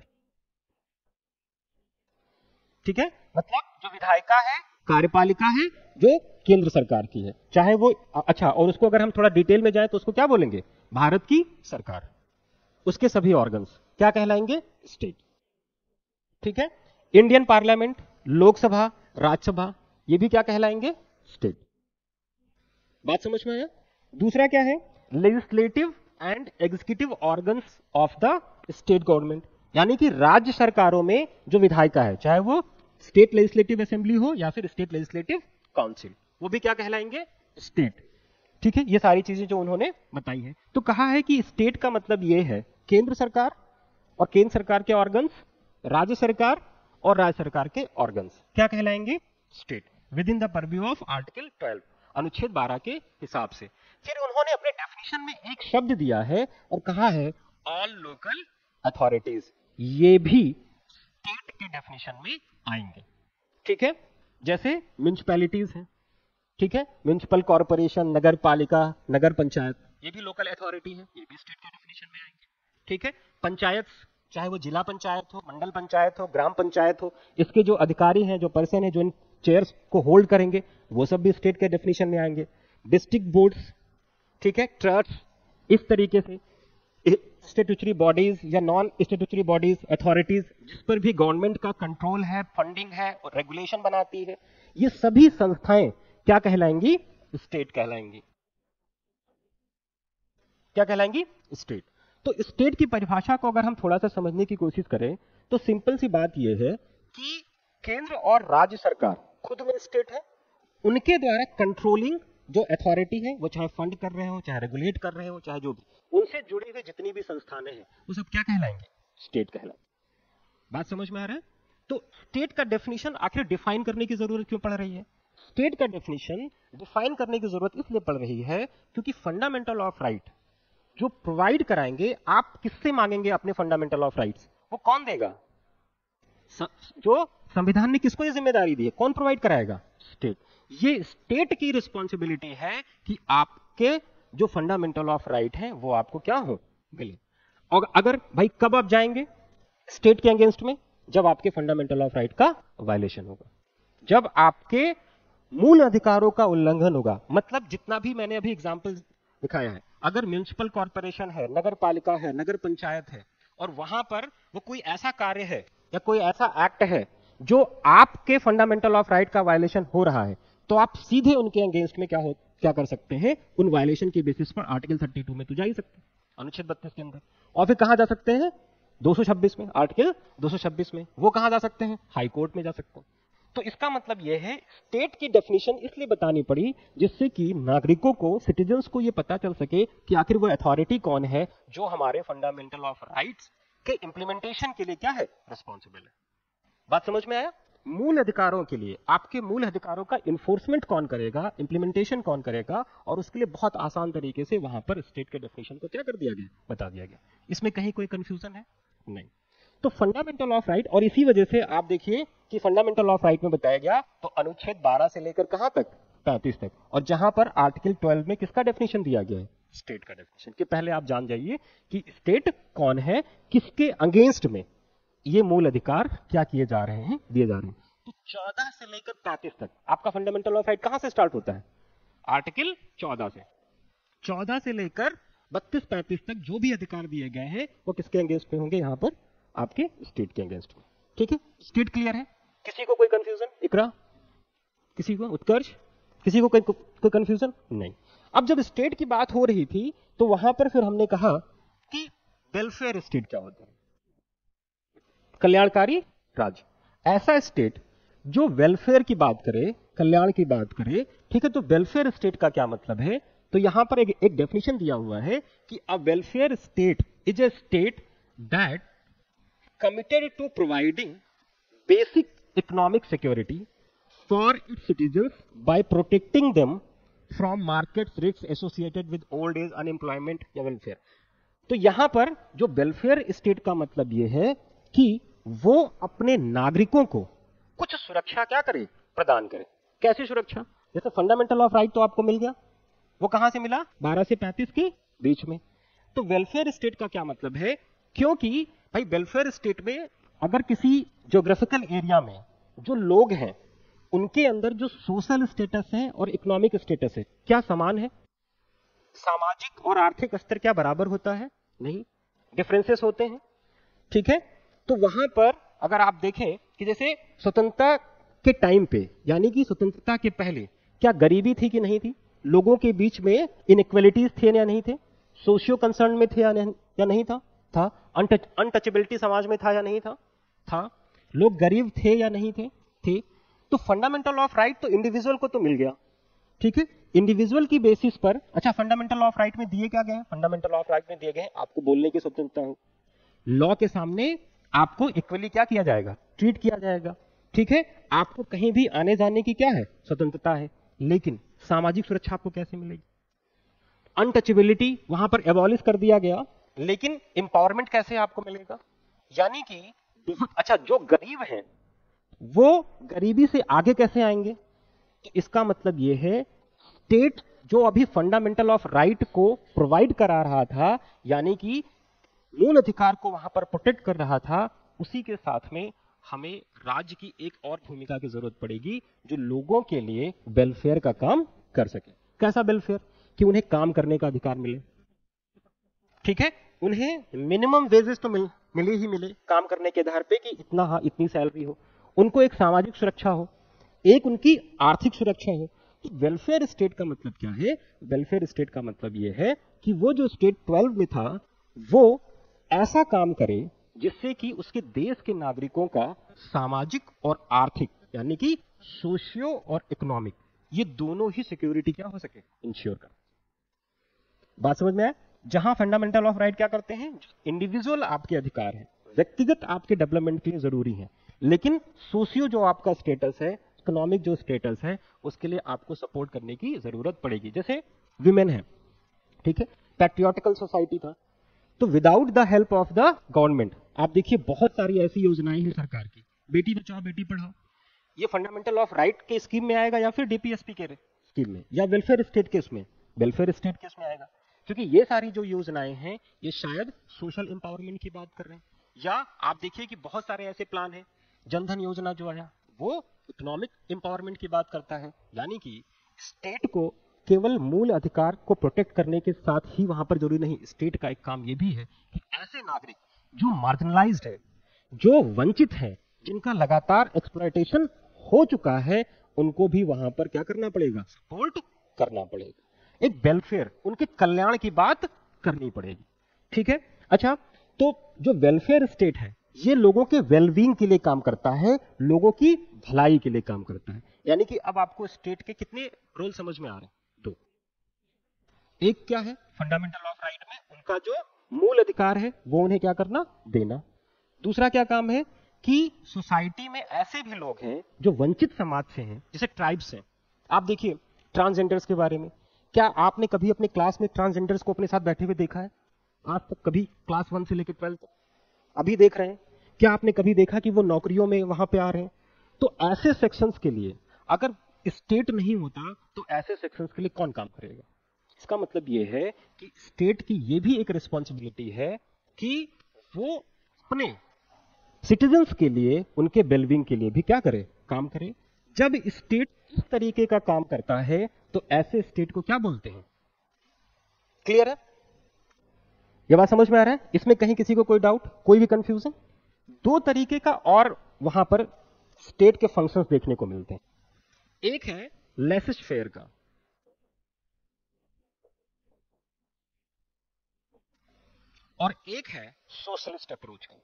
ठीक है, मतलब जो विधायिका है, कार्यपालिका है, जो केंद्र सरकार की है, चाहे वो अच्छा, और उसको अगर हम थोड़ा डिटेल में जाए तो उसको क्या बोलेंगे, भारत की सरकार। उसके सभी ऑर्गन्स क्या कहलाएंगे, स्टेट। ठीक है, इंडियन पार्लियामेंट, लोकसभा, राज्यसभा, ये भी क्या कहलाएंगे, स्टेट। बात समझ में आया? दूसरा क्या है, legislative and executive organs of the state government, यानी कि राज्य सरकारों में जो विधायिका है, चाहे वो स्टेट लेजिस्लेटिव असेंबली हो या फिर स्टेट लेजिस्लेटिव काउंसिल, वो भी क्या कहलाएंगे, स्टेट। ठीक है, ये सारी चीजें जो उन्होंने बताई है। तो कहा है कि स्टेट का मतलब ये है केंद्र सरकार और केंद्र सरकार के ऑर्गन्स, राज्य सरकार और राज्य सरकार के ऑर्गन्स क्या कहलाएंगे, state, with in the purview of article 12, अनुच्छेद 12 के हिसाब से। फिर उन्होंने अपने डेफिनेशन में एक शब्द दिया है और कहा है ऑल लोकल अथॉरिटीज, ये भी स्टेट के डेफिनेशन में आएंगे। ठीक है, जैसे म्युनिसिपैलिटीज हैं, ठीक है, म्युनिसिपल कॉर्पोरेशन, नगर पालिका, नगर पंचायत, ये भी लोकल अथॉरिटी है, ये भी स्टेट के डेफिनेशन में आएंगे। ठीक है, पंचायत, चाहे वो जिला पंचायत हो, मंडल पंचायत हो, ग्राम पंचायत हो, इसके जो अधिकारी हैं, जो पर्सन है, जो इन चेयर्स को होल्ड करेंगे, वो सब भी स्टेट के डेफिनेशन में आएंगे। डिस्ट्रिक्ट बोर्ड्स, ठीक है, ट्रस्ट, इस तरीके से स्टेट्यूटरी बॉडीज या नॉन स्टेट्यूटरी बॉडीज, अथॉरिटीज जिस पर भी गवर्नमेंट का कंट्रोल है, फंडिंग है और रेगुलेशन बनाती है, ये सभी संस्थाएं क्या कहलाएंगी, स्टेट कहलाएंगी। क्या कहलाएंगी, स्टेट। तो स्टेट की परिभाषा को अगर हम थोड़ा सा समझने की कोशिश करें तो सिंपल सी बात यह है कि केंद्र और राज्य सरकार खुद में स्टेट है, उनके द्वारा कंट्रोलिंग जो अथॉरिटी है, वो चाहे फंड कर रहे हो, चाहे रेगुलेट कर रहे हो, चाहे जो भी, उनसे जुड़ी हुई जितनी भी संस्थानें हैं, वो सब क्या कहलाएंगे, स्टेट कहलाएंगे। बात समझ में आ रहा है? तो स्टेट का डेफिनेशन आखिर डिफाइन करने की जरूरत क्यों पड़ रही है? स्टेट का डेफिनेशन डिफाइन करने की जरूरत इसलिए पड़ रही है क्योंकि फंडामेंटल ऑफ राइट जो प्रोवाइड कराएंगे, आप किससे मांगेंगे अपने फंडामेंटल ऑफ राइट्स, वो कौन देगा? जो संविधान ने किसको ये जिम्मेदारी दी है, कौन प्रोवाइड कराएगा? स्टेट। ये स्टेट की रिस्पॉन्सिबिलिटी है कि आपके जो फंडामेंटल ऑफ राइट है वो आपको क्या हो मिले। और अगर भाई कब आप जाएंगे स्टेट के अगेंस्ट में, जब आपके फंडामेंटल ऑफ राइट का वायलेशन होगा, जब आपके मूल अधिकारों का उल्लंघन होगा। मतलब जितना भी मैंने अभी एग्जांपल दिखाया है, अगर म्युनिसिपल कॉर्पोरेशन है, नगर पालिका है, नगर पंचायत है, और वहां पर वो कोई ऐसा कार्य है या कोई ऐसा एक्ट है जो आपके फंडामेंटल ऑफ राइट का वायलेशन हो रहा है, तो आप सीधे उनके अगेंस्ट में क्या कर सकते हैं, उन वायलेशन के बेसिस पर आर्टिकल 32 में तो जा ही सकते हैं, अनुच्छेद 32 के अंदर। और फिर कहां जा सकते हैं, 226 में, आर्टिकल 226 में। वो कहां जा सकते हैं, हाई कोर्ट में जा सकते हैं। तो इसका मतलब यह है, स्टेट की डेफिनेशन इसलिए बतानी पड़ी जिससे कि नागरिकों को, सिटीजन्स को यह पता चल सके कि आखिर वो अथॉरिटी कौन है जो हमारे फंडामेंटल ऑफ राइट्स के इंप्लीमेंटेशन के लिए क्या है, रिस्पॉन्सिबल है। बात समझ में आया? मूल अधिकारों के लिए, आपके मूल अधिकारों का इन्फोर्समेंट कौन करेगा, इंप्लीमेंटेशन कौन करेगा, और उसके लिए बहुत आसान तरीके से वहां पर स्टेट के डेफिनेशन को क्या कर दिया गया, बता दिया गया। इसमें कहीं कोई कंफ्यूजन है? नहीं। तो फंडामेंटल ऑफ राइट, और इसी वजह से आप देखिए कि फंडामेंटल ऑफ राइट में बताया गया तो अनुच्छेद 12 से लेकर कहां तक, 35 तक। और जहां पर आर्टिकल 12 में किसका डेफिनेशन दिया गया है, स्टेट का डेफिनेशन। कि पहले आप जान जाइए कि स्टेट कौन है, किसके अगेंस्ट में ये मूल अधिकार क्या किए जा रहे हैं, दिए जा रहे हैं। तो 14 से लेकर 35 तक आपका फंडामेंटल ऑफ राइट कहां से स्टार्ट होता है, आर्टिकल 14 से। 14 से लेकर 32-35 तक जो भी अधिकार दिए गए हैं वो किसके अगेंस्ट में होंगे, यहां पर आपके स्टेट के अगेंस्ट में। ठीक है, स्टेट क्लियर है? किसी को कोई कंफ्यूजन? इकरा, किसी को? उत्कर्ष, किसी को कोई कंफ्यूजन? नहीं। अब जब स्टेट की बात हो रही थी तो वहां पर फिर हमने कहा कि वेलफेयर स्टेट क्या होता है, कल्याणकारी राज्य। ऐसा स्टेट जो वेलफेयर की बात करे, कल्याण की बात करे। ठीक है, तो वेलफेयर स्टेट का क्या मतलब है, तो यहां पर एक डेफिनेशन दिया हुआ है कि a welfare state is a state that committed to providing basic economic security for its citizens by protecting them from market risks associated with old age, unemployment या welfare। तो यहां पर जो वेलफेयर स्टेट का मतलब यह है कि वो अपने नागरिकों को कुछ सुरक्षा क्या करे, प्रदान करे। कैसी सुरक्षा? जैसे फंडामेंटल ऑफ राइट तो आपको मिल गया, वो कहां से मिला, 12 से 35 के बीच में। तो वेलफेयर स्टेट का क्या मतलब है, क्योंकि भाई वेलफेयर स्टेट में अगर किसी ज्योग्राफिकल एरिया में जो लोग हैं उनके अंदर जो सोशल स्टेटस है और इकोनॉमिक स्टेटस है क्या समान है, सामाजिक और आर्थिक स्तर क्या बराबर होता है, नहीं, डिफरेंसेस होते हैं। ठीक है, तो वहां पर अगर आप देखें कि जैसे स्वतंत्रता के टाइम पे, यानी कि स्वतंत्रता के पहले क्या गरीबी थी कि नहीं थी, लोगों के बीच में इनइक्वालिटीज थे या नहीं थे, सोशियो कंसर्न में थे या नहीं था, अनटचेबिलिटी समाज में था या नहीं था, लोग गरीब थे या नहीं थे। तो फंडामेंटल ऑफ राइट तो इंडिविजुअल को तो मिल गया। ठीक है, इंडिविजुअल की बेसिस पर, अच्छा फंडामेंटल ऑफ राइट में दिए क्या गए, फंडामेंटल ऑफ राइट में दिए गए आपको बोलने की स्वतंत्रता हो, लॉ के सामने आपको इक्वली क्या किया जाएगा, ट्रीट किया जाएगा। ठीक है, आपको कहीं भी आने जाने की क्या है, स्वतंत्रता है। लेकिन सामाजिक सुरक्षा आपको कैसे मिलेगी, अनटचेबिलिटी वहां पर एबॉलिश कर दिया गया, लेकिन एम्पावरमेंट कैसे आपको मिलेगा, यानी कि अच्छा जो गरीब हैं वो गरीबी से आगे कैसे आएंगे। तो इसका मतलब यह है स्टेट जो अभी फंडामेंटल ऑफ राइट को प्रोवाइड करा रहा था, यानी कि मूल अधिकार को वहां पर प्रोटेक्ट कर रहा था, उसी के साथ में हमें राज्य की एक और भूमिका की जरूरत पड़ेगी जो लोगों के लिए वेलफेयर का काम कर सके। कैसा वेलफेयर, कि उन्हें काम करने का अधिकार मिले। ठीक है, उन्हें मिनिमम वेजेस तो मिले ही मिले काम करने के आधार पे कि इतनी सैलरी हो, उनको एक सामाजिक सुरक्षा हो, एक उनकी आर्थिक सुरक्षा हो। तो वेलफेयर स्टेट का मतलब क्या है, वेलफेयर स्टेट का मतलब यह है कि वो जो स्टेट 12 में था वो ऐसा काम करे जिससे कि उसके देश के नागरिकों का सामाजिक और आर्थिक, यानी कि सोशियो और इकोनॉमिक, ये दोनों ही सिक्योरिटी क्या हो सके, इंश्योर कर। बात समझ में आया? जहां फंडामेंटल ऑफ राइट क्या करते हैं, इंडिविजुअल आपके अधिकार है, व्यक्तिगत आपके डेवलपमेंट के लिए जरूरी है, लेकिन सोशियो जो आपका स्टेटस है, इकोनॉमिक जो स्टेटस है, उसके लिए आपको सपोर्ट करने की जरूरत पड़ेगी। जैसे विमेन है, ठीक है, पैट्रियोटिकल सोसाइटी था, तो without the help of the government, आप देखिए बहुत सारी ऐसी योजनाएं हैं सरकार की, बेटी बचाओ बेटी पढ़ाओ, ये फंडामेंटल ऑफ राइट के स्कीम में आएगा या फिर डीपीएसपी के स्कीम में या वेलफेयर स्टेट के उसमें, वेलफेयर स्टेट किस में आएगा? क्योंकि ये सारी जो योजनाएं हैं ये शायद सोशल एम्पावरमेंट की बात कर रहे हैं, या आप देखिए कि बहुत सारे ऐसे प्लान हैं, जनधन योजना जो आया वो इकोनॉमिक एम्पावरमेंट की बात करता है, यानी कि स्टेट को केवल मूल अधिकार को प्रोटेक्ट करने के साथ ही वहां पर जरूरी नहीं, स्टेट का एक काम ये भी है कि ऐसे नागरिक जो मार्जिनलाइज्ड है, जो वंचित है, जिनका लगातार एक्सप्लॉयटेशन हो चुका है, उनको भी वहां पर क्या करना पड़ेगा? सपोर्ट करना पड़ेगा, एक वेलफेयर, उनके कल्याण की बात करनी पड़ेगी। ठीक है, अच्छा, तो जो वेलफेयर स्टेट है ये लोगों के वेलबींग के लिए काम करता है, लोगों की भलाई के लिए काम करता है। यानी कि अब आपको स्टेट के कितने रोल समझ में आ रहे हैं? दो। एक क्या है? फंडामेंटल ऑफ राइट में उनका जो मूल अधिकार है वो उन्हें क्या करना? देना। दूसरा क्या काम है कि सोसाइटी में ऐसे भी लोग हैं जो वंचित समाज से हैं, जैसे ट्राइब्स हैं। आप देखिए ट्रांसजेंडर्स के बारे में, क्या आपने कभी अपने क्लास में ट्रांसजेंडर्स को अपने साथ बैठे हुए देखा है? आज तक कभी? क्लास 1 से लेकर 12 तक अभी देख रहे हैं? क्या आपने कभी देखा कि वो नौकरियों में वहां पे आ रहे हैं? तो ऐसे सेक्शंस के लिए अगर स्टेट नहीं होता तो ऐसे सेक्शंस के लिए कौन काम करेगा? इसका मतलब ये है कि स्टेट की ये भी एक रिस्पॉन्सिबिलिटी है कि वो अपने सिटीजन्स के लिए, उनके वेलबींग के लिए भी क्या करे? काम करे। जब स्टेट इस तरीके का काम करता है तो ऐसे स्टेट को क्या बोलते हैं? क्लियर है? यह बात समझ में आ रहा है? इसमें कहीं किसी को कोई डाउट, कोई भी कंफ्यूजन? दो तरीके का और वहां पर स्टेट के फंक्शंस देखने को मिलते हैं। एक है लेसिस फेयर का, और एक है सोशलिस्ट अप्रोच का।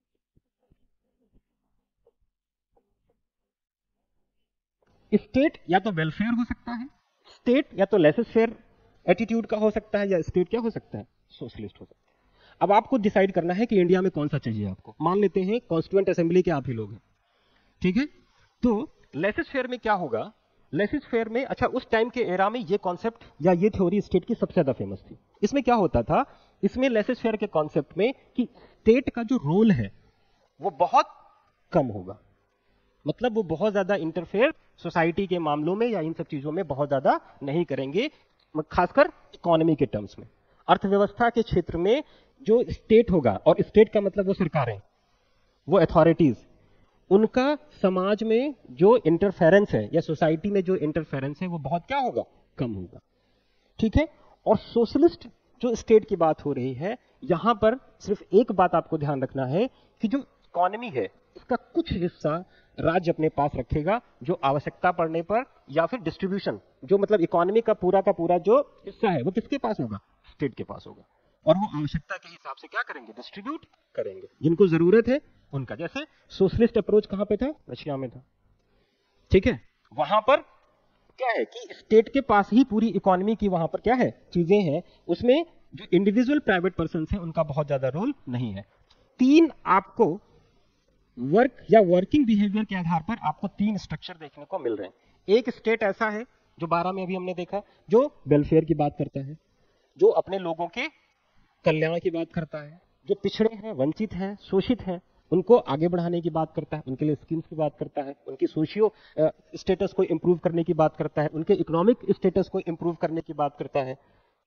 स्टेट या तो वेलफेयर हो सकता है, स्टेट या तो लेसिस फेयर एटीट्यूड का हो सकता है, या स्टेट क्या हो सकता है? सोशलिस्ट हो सकता है। अब आपको डिसाइड करना है कि इंडिया में कौन सा चाहिए आपको। मान लेते हैं कॉन्स्टिट्यूएंट असेंबली के आप ही लोग हैं, ठीक है? तो लेसिस फेयर में क्या होगा? लेसिस फेयर में, अच्छा, उस टाइम के एरा में ये कॉन्सेप्ट या ये थ्योरी स्टेट की सबसे ज्यादा फेमस थी। इसमें क्या होता था? इसमें लेसिस फेयर के कॉन्सेप्ट में कि स्टेट का जो रोल है वो बहुत कम होगा, मतलब वो बहुत ज्यादा इंटरफेयर सोसाइटी के मामलों में या इन सब चीजों में बहुत ज्यादा नहीं करेंगे, खासकर इकोनॉमी के टर्म्स में। अर्थव्यवस्था के क्षेत्र में जो स्टेट होगा, और स्टेट का मतलब वो सरकारें, वो अथॉरिटीज, उनका समाज में जो इंटरफेरेंस है या सोसाइटी में जो इंटरफेरेंस है वो बहुत क्या होगा? कम होगा। ठीक है? और सोशलिस्ट जो स्टेट की बात हो रही है, यहां पर सिर्फ एक बात आपको ध्यान रखना है कि जो इकोनॉमी है इसका कुछ हिस्सा राज्य अपने पास रखेगा, जो आवश्यकता पड़ने पर, या फिर डिस्ट्रीब्यूशन, जो मतलब इकोनॉमी का पूरा जो हिस्सा है वो किसके पास होगा? स्टेट के पास होगा। और वो आवश्यकता के हिसाब से क्या करेंगे? डिस्ट्रीब्यूट करेंगे, जिनको जरूरत है उनका। जैसे सोशलिस्ट अप्रोच कहां पे था? रशिया में था। ठीक है? वहां पर क्या है कि स्टेट के पास ही पूरी इकोनॉमी की वहां पर क्या है? चीजें हैं, उसमें जो इंडिविजुअल प्राइवेट पर्सन हैं उनका बहुत ज्यादा रोल नहीं है। तीन आपको वर्क या वर्किंग बिहेवियर के आधार पर आपको तीन स्ट्रक्चर देखने को मिल रहे हैं। एक स्टेट ऐसा है जो 12 में अभी हमने देखा, जो वेलफेयर की बात करता है, जो अपने लोगों के कल्याण की बात करता है, जो पिछड़े हैं, वंचित हैं, शोषित हैं, उनको आगे बढ़ाने की बात करता है, उनके लिए स्कीम्स की बात करता है, उनकी सोशियो स्टेटस को इंप्रूव करने की बात करता है, उनके इकोनॉमिक स्टेटस को इंप्रूव करने की बात करता है।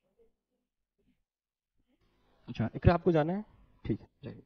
अच्छा, इकरा आपको जाना है? ठीक है, जाइए।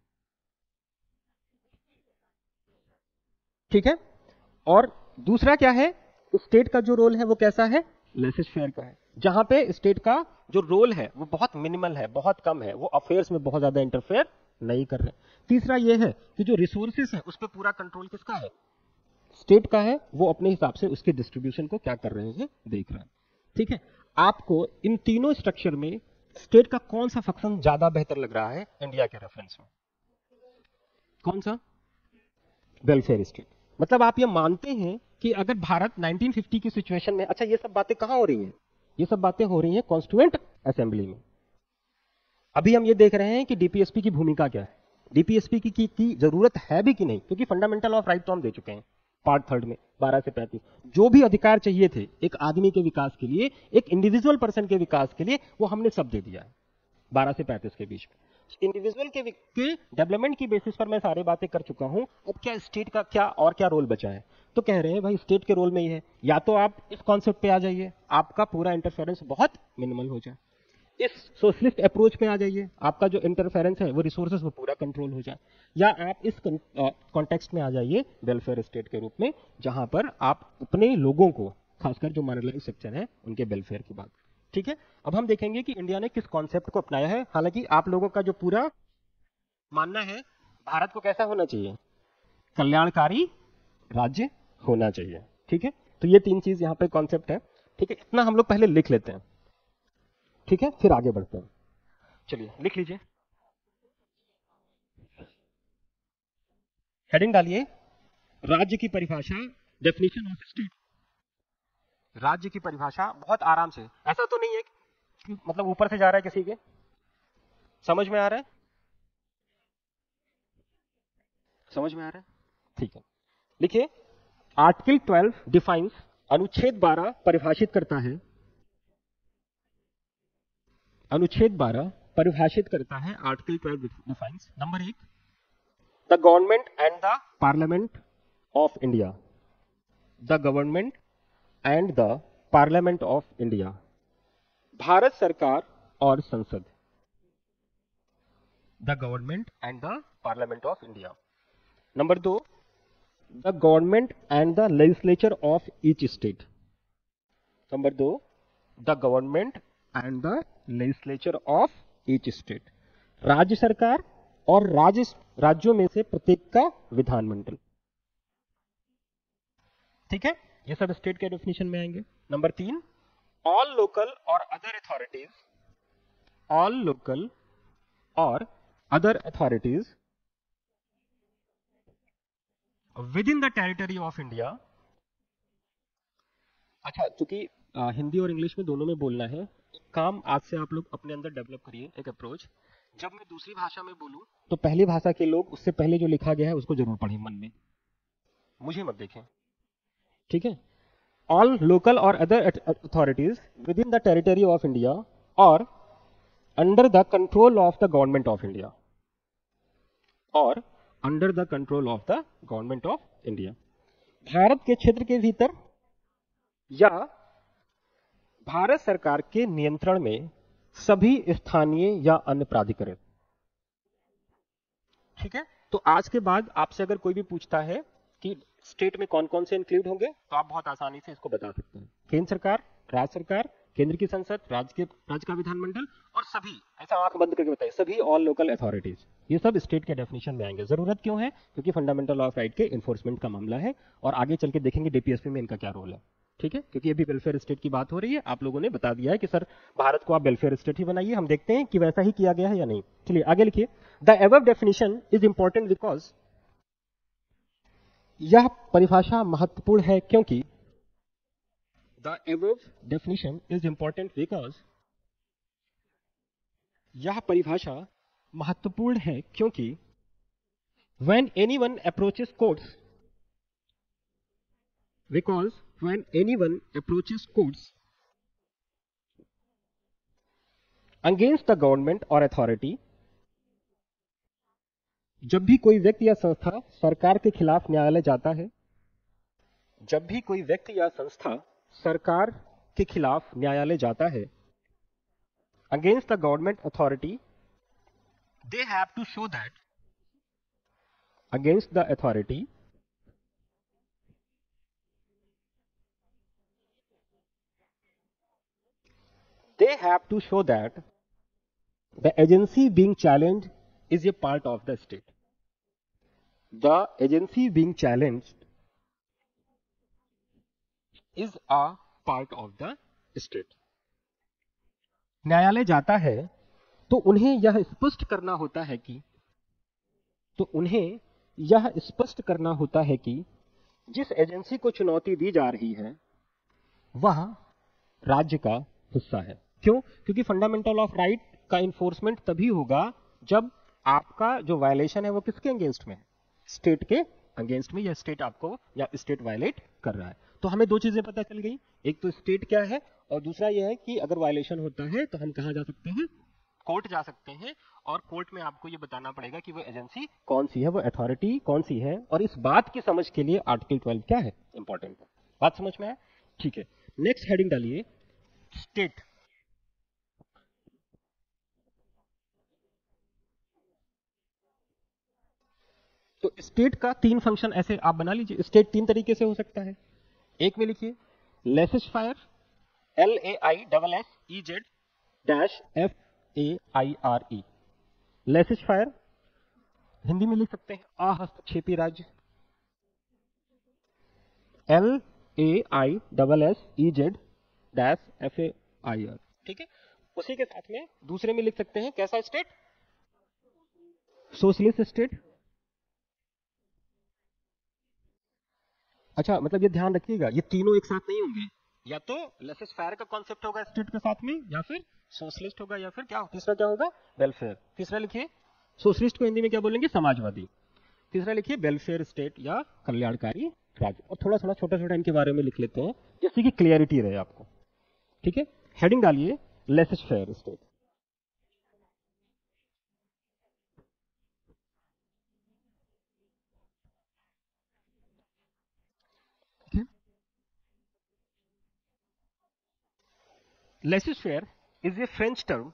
ठीक है? और दूसरा क्या है? स्टेट का जो रोल है वो कैसा है? लेसिस फेयर का है, जहां पे स्टेट का जो रोल है वो बहुत मिनिमल है, बहुत कम है, वो अफेयर्स में बहुत ज्यादा इंटरफेयर नहीं कर रहे। तीसरा ये है कि जो रिसोर्सेस है उस पर पूरा कंट्रोल किसका है? स्टेट का है। वो अपने हिसाब से उसके डिस्ट्रीब्यूशन को क्या कर रहे हैं? देख रहे हैं। ठीक है? आपको इन तीनों स्ट्रक्चर में स्टेट का कौन सा फंक्शन ज्यादा बेहतर लग रहा है इंडिया के रेफरेंस में? कौन सा? Welfare state. मतलब आप ये मानते हैं कि अगर भारत 1950 की सिचुएशन में, अच्छा ये सब बातें कहां हो रही हैं? ये सब बातें हो रही हैं कॉन्स्टिट्यूएंट असेंबली में। अभी हम ये देख रहे हैं कि डीपीएसपी की भूमिका क्या है, डीपीएसपी की जरूरत है भी कि नहीं, क्योंकि फंडामेंटल ऑफ राइट तो हम दे चुके हैं पार्ट 3 में 12 से 35। जो भी अधिकार चाहिए थे एक आदमी के विकास के लिए, एक इंडिविजुअल पर्सन के विकास के लिए, वो हमने सब दे दिया है 12 से 35 के बीच में। इंडिविजुअल के डेवलपमेंट की बेसिस पर मैं सारी बातें कर चुका हूं। अब क्या स्टेट का क्या रोल बचा है? तो कह रहे हैं भाई स्टेट के रोल में ही है, या तो आप इस कॉन्सेप्ट पे आ जाइए, आपका पूरा इंटरफेरेंस बहुत मिनिमल हो जाए, इस सोशलिस्ट अप्रोच पे आ जाइए, आपका जो इंटरफेरेंस है वो रिसोर्सेज वो पूरा कंट्रोल हो जाए, या आप इस कॉन्टेक्स्ट में आ जाइए वेलफेयर स्टेट के रूप में, जहां पर आप अपने लोगों को, खासकर जो मार्जिनलाइज्ड सेक्शन है, उनके वेलफेयर की बात। ठीक है, अब हम देखेंगे कि इंडिया ने किस कॉन्सेप्ट को अपनाया है। हालांकि आप लोगों का जो पूरा मानना है भारत को कैसा होना चाहिए, कल्याणकारी राज्य होना चाहिए। ठीक है, तो ये तीन चीज यहाँ पे कॉन्सेप्ट है। ठीक है, इतना हम लोग पहले लिख लेते हैं, ठीक है, फिर आगे बढ़ते हैं। चलिए लिख लीजिए, हेडिंग डालिए, राज्य की परिभाषा, डेफिनेशन ऑफ स्टेट। राज्य की परिभाषा बहुत आराम से, ऐसा तो नहीं है कि मतलब ऊपर से जा रहा है किसी के, समझ में आ रहा है, समझ में आ रहा है, ठीक है। लिखिए, आर्टिकल 12 डिफाइंस, अनुच्छेद 12 परिभाषित करता है, अनुच्छेद 12 परिभाषित करता है, article 12 defines, number 1, the government and the parliament of India, the government and the parliament of India, Bharat सरकार और संसद, the government and the parliament of India. Number 2, the government and the legislature of each state, number 2, the government and the legislature of each state, राज्य सरकार और राज्यों में से प्रत्येक का विधानमंडल। ठीक है, ये सब स्टेट के डेफिनेशन में आएंगे। नंबर 3, ऑल लोकल और अदर अथॉरिटीज, ऑल लोकल और other authorities with in the territory of India. अच्छा, चूंकि हिंदी और इंग्लिश में दोनों में बोलना है, काम आज से आप लोग अपने अंदर डेवलप करिए एक अप्रोच, जब मैं दूसरी भाषा में बोलूं तो पहली भाषा के लोग उससे पहले जो लिखा गया है उसको जरूर पढ़ें मन में, मुझे मत देखें। ठीक है, ऑल लोकल और other authorities with in the territory of India और under the control of the government of India, और under the control of the government of India, Bharat के क्षेत्र के भीतर या भारत सरकार के नियंत्रण में सभी स्थानीय या अन्य प्राधिकरण। ठीक है, तो आज के बाद आपसे अगर कोई भी पूछता है कि स्टेट में कौन कौन से इंक्लूड होंगे, तो आप बहुत आसानी से इसको बता सकते हैं, केंद्र सरकार, राज्य सरकार, केंद्र की संसद, राज्य का विधानमंडल, और सभी, ऐसा आंख बंद करके बताइए, सभी ऑल लोकल अथॉरिटीज, ये सब स्टेट के डेफिनेशन में आएंगे। जरूरत क्यों है? क्योंकि फंडामेंटल ऑफ राइट के इन्फोर्समेंट का मामला है, और आगे चल के देखेंगे डीपीएसपी में इनका क्या रोल है। ठीक है, क्योंकि अभी वेलफेयर स्टेट की बात हो रही है, आप लोगों ने बता दिया है कि सर भारत को आप वेलफेयर स्टेट ही बनाइए, हम देखते हैं कि वैसा ही किया गया है या नहीं। चलिए आगे लिखिए, the above definition is important because, यह परिभाषा महत्वपूर्ण है क्योंकि, the above definition is important because, यह परिभाषा महत्वपूर्ण है क्योंकि when anyone approaches courts, because when anyone approaches courts against the government or authority, जब भी कोई व्यक्ति या संस्था सरकार के खिलाफ न्यायालय जाता है, जब भी कोई व्यक्ति या संस्था सरकार के खिलाफ न्यायालय जाता है, against the government authority, they have to show that, against the authority, they have to show that the agency being challenged is a part of the state. The agency being challenged is a part of the state. न्यायालय जाता है तो उन्हें यह स्पष्ट करना होता है कि, तो उन्हें यह स्पष्ट करना होता है कि जिस एजेंसी को चुनौती दी जा रही है वह राज्य का हिस्सा है। क्यों? क्योंकि फंडामेंटल ऑफ राइट का इन्फोर्समेंट तभी होगा जब आपका जो वायलेशन है वो किसके अगेंस्ट में है, स्टेट के अगेंस्ट में, या स्टेट आपको या स्टेट वायलेट कर रहा है। तो हमें दो चीजें पता चल गई, एक तो स्टेट क्या है और दूसरा यह है कि अगर वायलेशन होता है तो हम कहां जा सकते हैं, कोर्ट जा सकते हैं और कोर्ट में आपको ये बताना पड़ेगा कि वो एजेंसी कौन सी है, वो अथॉरिटी कौन सी है, और इस बात की समझ के लिए आर्टिकल 12 क्या है, इंपॉर्टेंट है। बात समझ में है? ठीक है, नेक्स्ट हेडिंग डालिए, स्टेट। तो स्टेट का 3 फंक्शन ऐसे आप बना लीजिए। स्टेट 3 तरीके से हो सकता है। एक में लिखिए laissez faire, LAISSEZ-FAIRE। Laissez faire Hindi में लिख सकते हैं अहस्तक्षेपी राज्य, LAISSEZ-FAIR। ठीक है, उसी के साथ में दूसरे में लिख सकते हैं कैसा स्टेट, सोशलिस्ट स्टेट। अच्छा, मतलब ये ध्यान रखिएगा, ये तीनों एक साथ नहीं होंगे, या तो लेसिस फायर का कॉन्सेप्ट होगा स्टेट के साथ में, या फिर सोशलिस्ट होगा, या फिर क्या तीसरा क्या होगा, वेलफेयर। तीसरा लिखिए, सोशलिस्ट को हिंदी में क्या बोलेंगे, समाजवादी। तीसरा लिखिए वेलफेयर स्टेट या कल्याणकारी राज्य। और थोड़ा थोड़ा छोटा छोटा इनके बारे में लिख लेते हैं जिससे कि क्लियरिटी रहे आपको। ठीक है, हेडिंग डालिए laissez faire state. Laissez faire is a French term.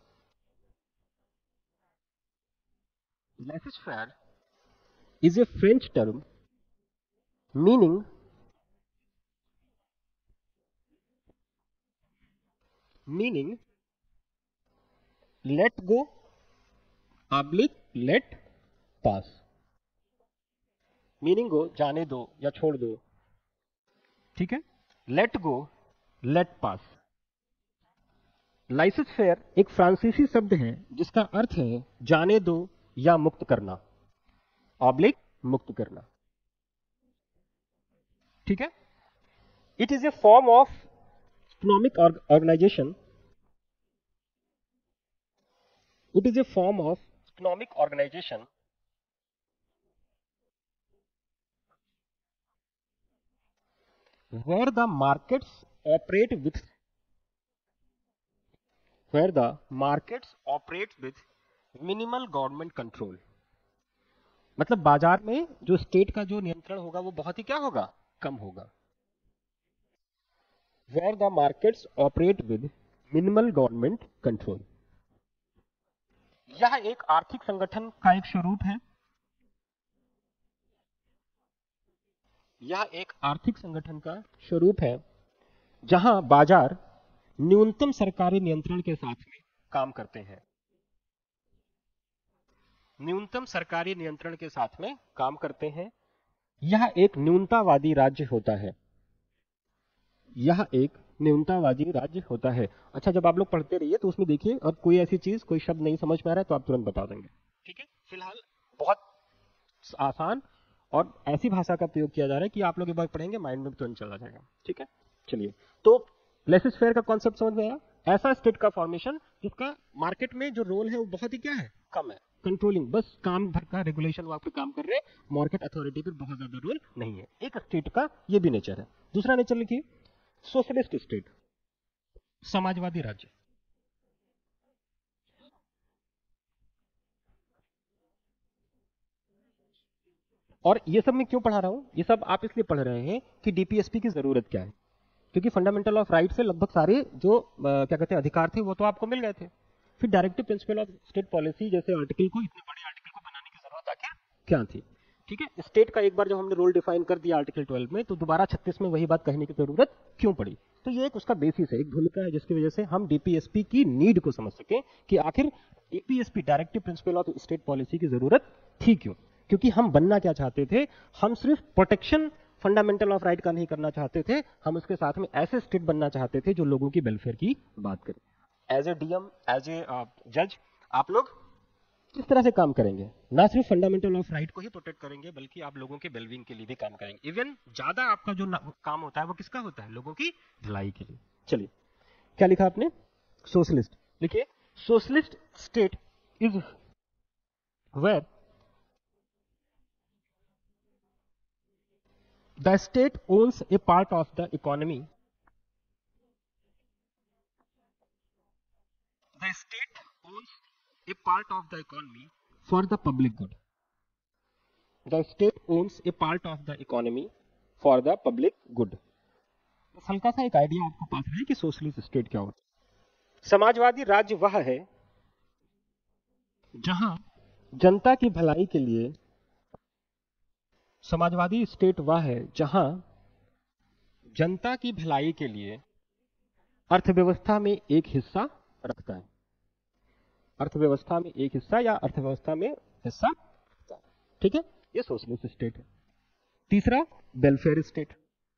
Laissez faire is a French term meaning let go oblique let pass. Meaning को जाने दो या छोड़ दो। ठीक है, let go let pass. Licence faire एक फ्रांसीसी शब्द है जिसका अर्थ है जाने दो या मुक्त करना, ऑब्लिक मुक्त करना। ठीक है, it is a form of economic organisation. It is a form of economic organisation where the markets operate with minimal government control। मतलब बाजार में जो स्टेट का जो नियंत्रण होगा वो बहुत ही क्या होगा, कम होगा। where the markets operate with minimal government control। यह एक आर्थिक संगठन का एक स्वरूप है। यह एक आर्थिक संगठन का स्वरूप है जहां बाजार न्यूनतम सरकारी नियंत्रण के साथ में काम करते हैं। न्यूनतम सरकारी नियंत्रण के साथ में काम करते हैं। यह एक न्यूनतावादी राज्य होता है। यह एक न्यूनतावादी राज्य होता है। अच्छा, जब आप लोग पढ़ते रहिए तो उसमें देखिए, और कोई ऐसी चीज कोई शब्द नहीं समझ में आ रहा है तो आप तुरंत बता देंगे। ठीक है, फिलहाल बहुत आसान और ऐसी भाषा का प्रयोग किया जा रहा है कि आप लोग एक बार पढ़ेंगे माइंड में तुरंत चला जाएगा। ठीक है, चलिए, तो लेसिस फेयर का कॉन्सेप्ट समझ में आया। ऐसा स्टेट का फॉर्मेशन जिसका मार्केट में जो रोल है वो बहुत ही क्या है, कम है, कंट्रोलिंग, बस काम भर का रेगुलेशन वहां पे काम कर रहे हैं, मार्केट अथॉरिटी पर बहुत ज्यादा रोल नहीं है। एक स्टेट का ये भी नेचर है। दूसरा नेचर लिखिए, सोशलिस्ट स्टेट, समाजवादी राज्य। और ये सब मैं क्यों पढ़ा रहा हूं, ये सब आप इसलिए पढ़ रहे हैं कि डीपीएसपी की जरूरत क्या है, क्योंकि फंडामेंटल ऑफ राइट से लगभग सारे जो क्या कहते हैं अधिकार थे वो तो आपको मिल गए थे। फिर directive principle of state policy जैसे आर्टिकल को, इतने बड़े आर्टिकल को बनाने की जरूरत आखिर क्या थी। ठीक है, स्टेट का एक बार जब हमने रोल डिफाइन कर दिया आर्टिकल 12 में, तो दोबारा 36 में वही बात कहने की जरूरत क्यों पड़ी। तो ये एक उसका बेसिस है, एक भूमिका है जिसकी वजह से हम डीपीएसपी की नीड को समझ सकें कि आखिर DPSP directive principle of state policy की जरूरत थी क्यों। क्योंकि हम बनना क्या चाहते थे, हम सिर्फ प्रोटेक्शन फंडामेंटल ऑफ राइट का नहीं करना चाहते थे, हम उसके साथ में ऐसे स्टेट बनना चाहते थे जो लोगों की वेलफेयर की बात करें। As a DM, as a जज, आप लोग किस तरह से काम करेंगे, ना सिर्फ फंडामेंटल ऑफ राइट को ही प्रोटेक्ट करेंगे बल्कि आप लोगों के वेलबींग के लिए भी काम करेंगे। इवन ज्यादा आपका जो काम होता है वो किसका होता है, लोगों की भलाई के लिए। चलिए, क्या लिखा आपने, सोशलिस्ट लिखिए। Socialist state is where the state owns a part of the economy. The state owns a part of the economy for the public good. The state owns a part of the economy for the public good. बस हल्का सा एक idea आपको पास है कि socialist state क्या होता है। समाजवादी राज्य वह है जहां जनता की भलाई के लिए, समाजवादी स्टेट वह है जहां जनता की भलाई के लिए अर्थव्यवस्था में एक हिस्सा रखता है, अर्थव्यवस्था में एक हिस्सा या अर्थव्यवस्था में हिस्सा रखता है। ठीक है, ये सोशलिस्ट स्टेट है। तीसरा वेलफेयर स्टेट।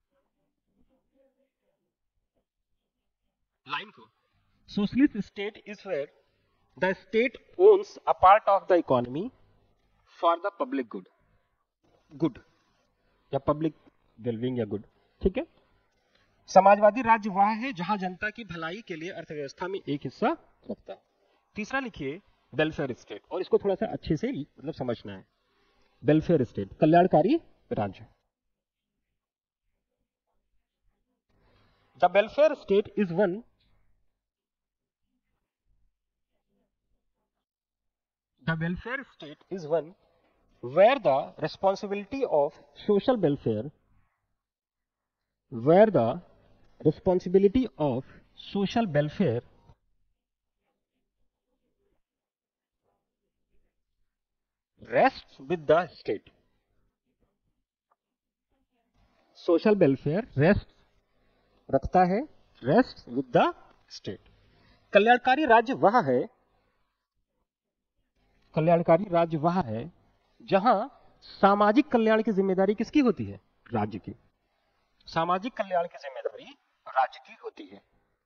लाइन को, socialist state is where the state owns a part of the economy for the public good, good या पब्लिक वेलबींग या गुड। ठीक है, समाजवादी राज्य वह है जहां जनता की भलाई के लिए अर्थव्यवस्था में एक हिस्सा रखता है। तीसरा लिखिए वेलफेयर स्टेट, और इसको थोड़ा सा अच्छे से मतलब समझना है। वेलफेयर स्टेट, कल्याणकारी राज्य। The welfare state is one The welfare state is one where the responsibility of social welfare, where the responsibility of social welfare rests with the state. Social welfare rests, रखता है, rests with the state. कल्याणकारी राज्य वह है, कल्याणकारी राज्य वह है जहां सामाजिक कल्याण की जिम्मेदारी किसकी होती है? राज्य की। सामाजिक कल्याण की जिम्मेदारी राज्य की होती है।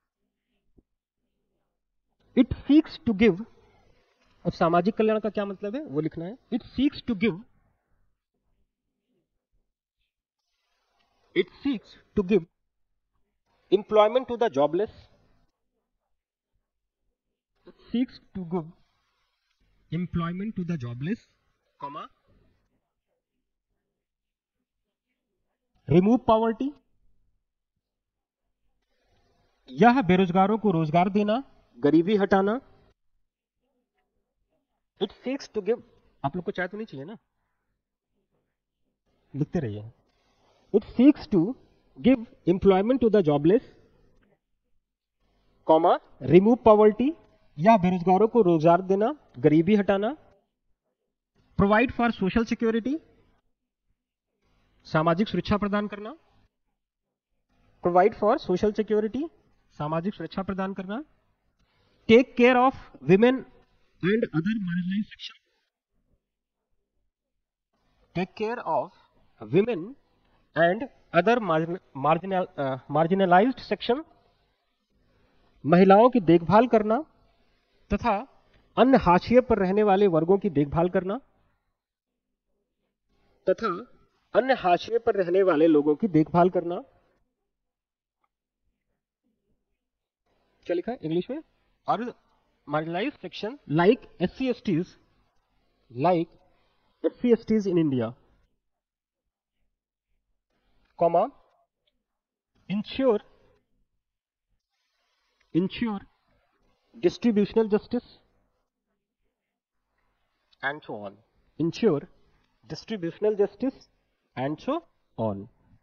इट सीक्स टू गिव, अब सामाजिक कल्याण का क्या मतलब है वो लिखना है। It seeks to give, it seeks to give employment to the jobless, it seeks to give employment to the jobless, comma, remove poverty, यह बेरोजगारों को रोजगार देना, गरीबी हटाना। It seeks to give, आप लोग को चाय तो नहीं चाहिए ना, लिखते रहिए। It seeks to give employment to the jobless, comma, remove poverty, या बेरोजगारों को रोजगार देना, गरीबी हटाना। प्रोवाइड फॉर सोशल सिक्योरिटी, सामाजिक सुरक्षा प्रदान करना। प्रोवाइड फॉर सोशल सिक्योरिटी, सामाजिक सुरक्षा प्रदान करना। Take care of women and other marginalised section, take care of women and other marginalised section, महिलाओं की देखभाल करना तथा अन्य हाशिए पर रहने वाले वर्गों की देखभाल करना, तथा अन्य हाशिए पर रहने वाले लोगों की देखभाल करना। क्या लिखा है इंग्लिश में? और marginalised section like SC/STs, like SC/STs in India, comma, ensure distributional justice and so on, ensure distributional justice and so on।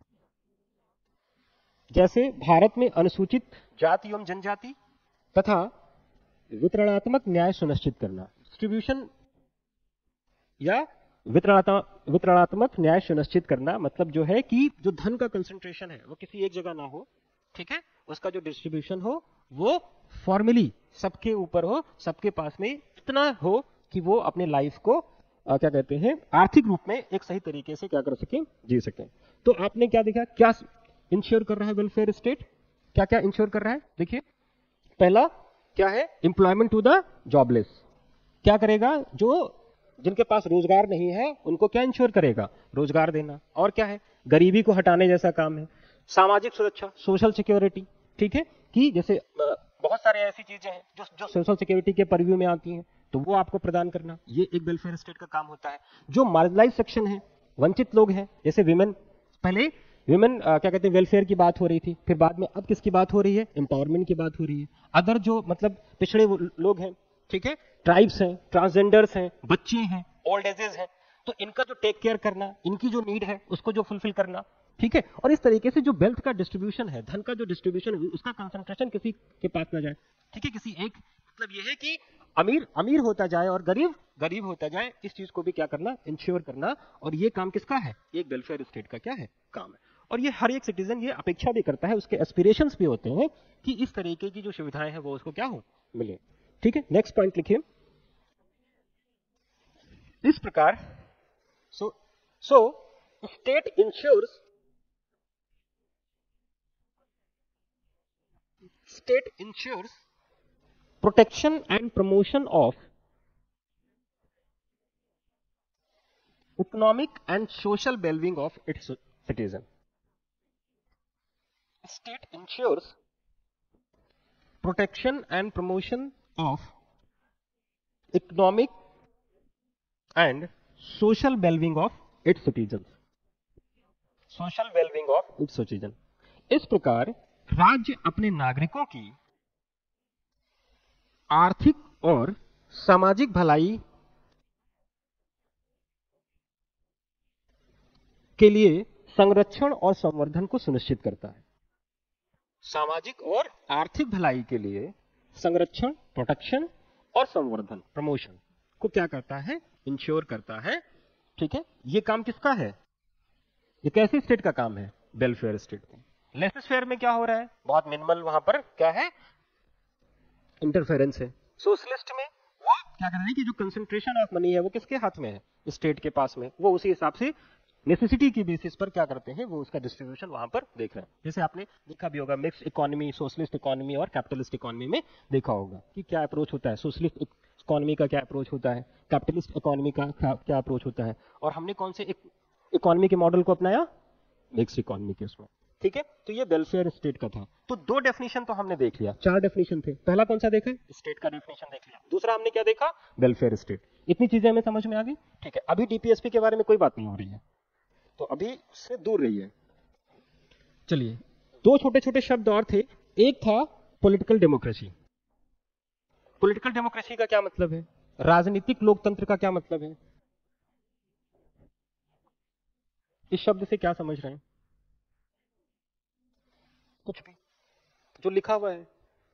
जैसे भारत में अनुसूचित जाति एवं जनजाति तथा वितरणात्मक न्याय सुनिश्चित करना। डिस्ट्रीब्यूशन या वितरणात्मक न्याय सुनिश्चित करना मतलब जो है कि जो धन का कंसंट्रेशन है वो किसी एक जगह ना हो, ठीक है, उसका जो डिस्ट्रीब्यूशन हो वो फॉर्मली सबके ऊपर हो, सबके पास में इतना हो कि वो अपने लाइफ को क्या कहते हैं, आर्थिक रूप में एक सही तरीके से क्या कर सकें, जी सकें। तो आपने क्या देखा, क्या इंश्योर कर रहा है वेलफेयर स्टेट, क्या क्या इंश्योर कर रहा है? देखिए, पहला क्या है, एम्प्लॉयमेंट टू द जॉबलेस। क्या करेगा, जो जिनके पास रोजगार नहीं है उनको क्या इंश्योर करेगा, रोजगार देना। और क्या है, गरीबी को हटाने जैसा काम है। सामाजिक सुरक्षा, सोशल सिक्योरिटी, ठीक है, कि जैसे बहुत सारे ऐसी चीजें हैं जो सोशल सिक्योरिटी के परव्यू में आती हैं, तो वो आपको प्रदान करना, ये एक वेलफेयर स्टेट का काम होता है। जो मार्जिनलाइज सेक्शन है, वंचित लोग हैं, जैसे विमेन, पहले विमेन क्या कहते हैं, वेलफेयर की बात हो रही थी, फिर बाद में अब किसकी बात हो रही है, एम्पावरमेंट की बात हो रही है। अदर जो मतलब पिछड़े लोग हैं, ठीक है, ट्राइब्स हैं, ट्रांसजेंडर्स हैं, बच्चे हैं, ओल्ड एजेस हैं, तो इनका जो टेक केयर करना, इनकी जो नीड है उसको जो फुलफिल करना, ठीक है। और इस तरीके से जो वेल्थ का डिस्ट्रीब्यूशन है, धन का जो डिस्ट्रीब्यूशन है, उसका कंसंट्रेशन किसी के पास ना जाए, ठीक है, किसी एक, मतलब ये है कि अमीर अमीर होता जाए और गरीब गरीब होता जाए, इस चीज को भी क्या करना, इंश्योर करना। और ये काम किसका है, ये एक वेलफेयर स्टेट का क्या है, काम है। और ये हर एक सिटीजन ये अपेक्षा भी करता है, उसके एस्पिरेशंस भी होते हैं कि इस तरीके की जो सुविधाएं हैं वो उसको क्या हो, मिले, ठीक है। नेक्स्ट पॉइंट लिखिए, इस प्रकार so state ensures protection and promotion of economic and social wellbeing of its citizen. State ensures protection and promotion of economic and social wellbeing of its citizen. Social wellbeing of its citizen. इस प्रकार राज्य अपने नागरिकों की आर्थिक और सामाजिक भलाई के लिए संरक्षण और संवर्धन को सुनिश्चित करता है। सामाजिक और आर्थिक भलाई के लिए संरक्षण, प्रोटेक्शन और संवर्धन, प्रमोशन को क्या करता है, इंश्योर करता है, ठीक है। ये काम किसका है, ये कैसे स्टेट का काम है, वेलफेयर स्टेट का। लेसर में क्या हो रहा है, बहुत मिनिमल वहां पर क्या है, इंटरफेरेंस है। सोशलिस्ट में वो क्या कर रहे हैं कि जो कंसंट्रेशन ऑफ मनी है वो किसके हाथ में है, स्टेट के पास में, वो उसी हिसाब से नेसेसिटी की बेसिस पर क्या करते हैं, वो उसका डिस्ट्रीब्यूशन वहां पर देख रहे हैं। जैसे आपने देखा भी होगा मिक्स्ड इकोनॉमी, सोशलिस्ट इकोनॉमी और कैपिटलिस्ट इकोनॉमी में देखा होगा कि क्या अप्रोच होता है, सोशलिस्ट इकोनॉमी का क्या अप्रोच होता है, कैपिटलिस्ट इकोनॉमी का क्या अप्रोच होता है। और हमने कौन से इकोनॉमी के मॉडल को अपनाया, मिक्स्ड इकोनॉमी के उसमें, ठीक है। तो ये वेलफेयर स्टेट का था। तो दो डेफिनेशन तो हमने देख लिया, चार डेफिनेशन थे। पहला कौन सा देखा, स्टेट का डेफिनेशन देख लिया। दूसरा हमने क्या देखा, वेलफेयर स्टेट। इतनी चीजें हमें समझ में आ गई, ठीक है। अभी डीपीएसपी के बारे में कोई बात नहीं हो रही है, तो अभी से दूर रहिए। चलिए, दो छोटे छोटे शब्द और थे। एक था पॉलिटिकल डेमोक्रेसी। पॉलिटिकल डेमोक्रेसी का क्या मतलब है, राजनीतिक लोकतंत्र का क्या मतलब है, इस शब्द से क्या समझ रहे हैं, कुछ भी जो लिखा हुआ है।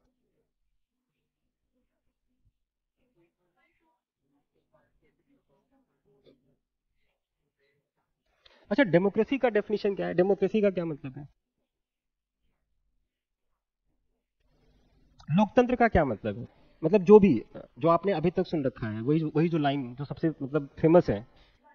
अच्छा, डेमोक्रेसी का डेफिनेशन क्या है, डेमोक्रेसी का क्या मतलब है, लोकतंत्र का क्या मतलब है, मतलब जो भी जो आपने अभी तक सुन रखा है, वही जो लाइन जो सबसे मतलब फेमस है,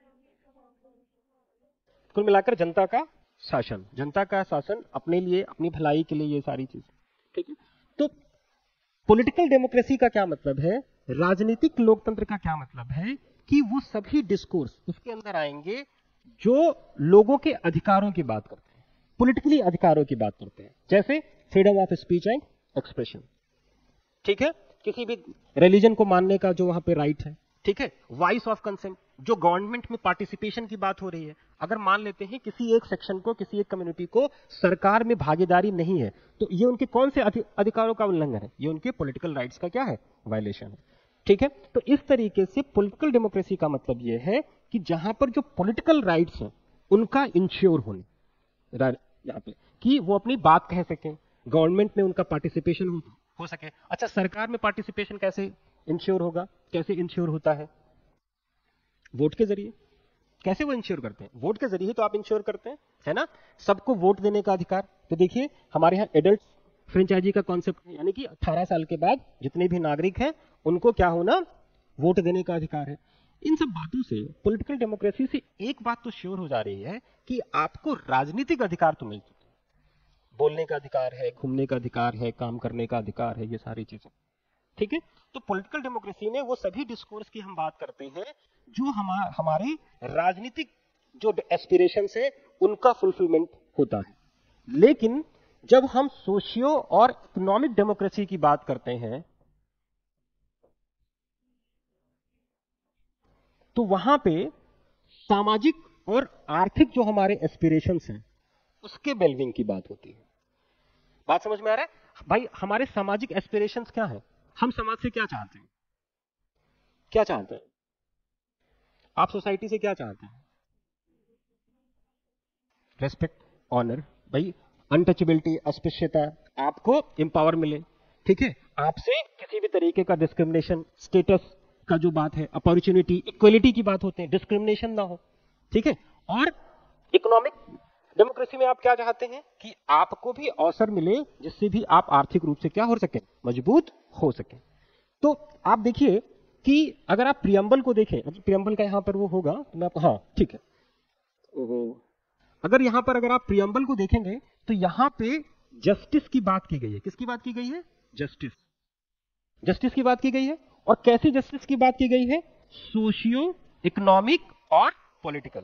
कुल मिलाकर जनता का शासन, जनता का शासन, अपने लिए, अपनी भलाई के लिए, ये सारी चीज, ठीक है। तो पॉलिटिकल डेमोक्रेसी का क्या मतलब है, राजनीतिक लोकतंत्र का क्या मतलब है, कि वो सभी डिस्कोर्स उसके अंदर आएंगे जो लोगों के अधिकारों की बात करते हैं, पॉलिटिकली अधिकारों की बात करते हैं, जैसे freedom of speech and expression, ठीक है, किसी भी रिलीजन को मानने का जो वहां पे राइट है, ठीक है। वॉइस ऑफ कंसेंट, जो गवर्नमेंट में पार्टिसिपेशन की बात हो रही है, अगर मान लेते हैं किसी एक सेक्शन को, किसी एक कम्युनिटी को सरकार में भागीदारी नहीं है, तो ये उनके कौन से अधिकारों का उल्लंघन है, ये उनके पॉलिटिकल राइट्स का क्या है, वायलेशन है, ठीक है। तो इस तरीके से पॉलिटिकल डेमोक्रेसी का मतलब ये है कि जहां पर जो पॉलिटिकल राइट्स हैं उनका इंश्योर होने, यहाँ पे कि वो अपनी बात कह सकें, गवर्नमेंट में उनका पार्टिसिपेशन हो सके। अच्छा, सरकार में पार्टिसिपेशन कैसे इंश्योर होगा, कैसे इंश्योर होता है, वोट के जरिए। कैसे वो इंश्योर करते हैं, वोट के जरिए तो आप इंश्योर करते हैं, है ना, सबको वोट देने का अधिकार। तो देखिए हमारे यहाँ एडल्ट फ्रेंचाइजी का कॉन्सेप्ट है, यानी कि 18 साल के बाद जितने भी नागरिक हैं उनको क्या होना, वोट देने का अधिकार है। इन सब बातों से, पॉलिटिकल डेमोक्रेसी से एक बात तो श्योर हो जा रही है कि आपको राजनीतिक अधिकार तो मिल चुके, बोलने का अधिकार है, घूमने का अधिकार है, काम करने का अधिकार है, ये सारी चीजें, ठीक है। तो पॉलिटिकल डेमोक्रेसी में वो सभी डिस्कोर्स की हम बात करते हैं जो हमारे राजनीतिक जो एस्पिरेशंस है उनका फुलफिलमेंट होता है। लेकिन जब हम सोशियो और इकोनॉमिक डेमोक्रेसी की बात करते हैं तो वहां पे सामाजिक और आर्थिक जो हमारे एस्पिरेशंस हैं उसके वेलबींग की बात होती है। बात समझ में आ रहा है भाई, हमारे सामाजिक एस्पिरेशंस क्या है, हम समाज से क्या चाहते हैं, क्या चाहते हैं? आप सोसाइटी से क्या चाहते हैं? रेस्पेक्ट, ऑनर, भाई अनटचेबिलिटी, अस्पृश्यता, आपको एम्पावर मिले, ठीक है, आपसे किसी भी तरीके का डिस्क्रिमिनेशन, स्टेटस का जो बात है, अपॉर्चुनिटी, इक्वलिटी की बात होते हैं, डिस्क्रिमिनेशन ना हो, ठीक है। और इकोनॉमिक डेमोक्रेसी में आप क्या चाहते हैं कि आपको भी अवसर मिले जिससे भी आप आर्थिक रूप से क्या हो सके, मजबूत हो सके। तो आप देखिए कि अगर आप प्रियम्बल को देखें, अगर प्रियम्बल का यहां पर वो होगा तो मैं आपको, हाँ ठीक है, अगर यहां पर अगर आप प्रियम्बल को देखेंगे तो यहां पे जस्टिस की बात की गई है। किसकी बात की गई है? जस्टिस, जस्टिस की बात की गई है। और कैसी जस्टिस की बात की गई है? सोशियो इकोनॉमिक और पॉलिटिकल,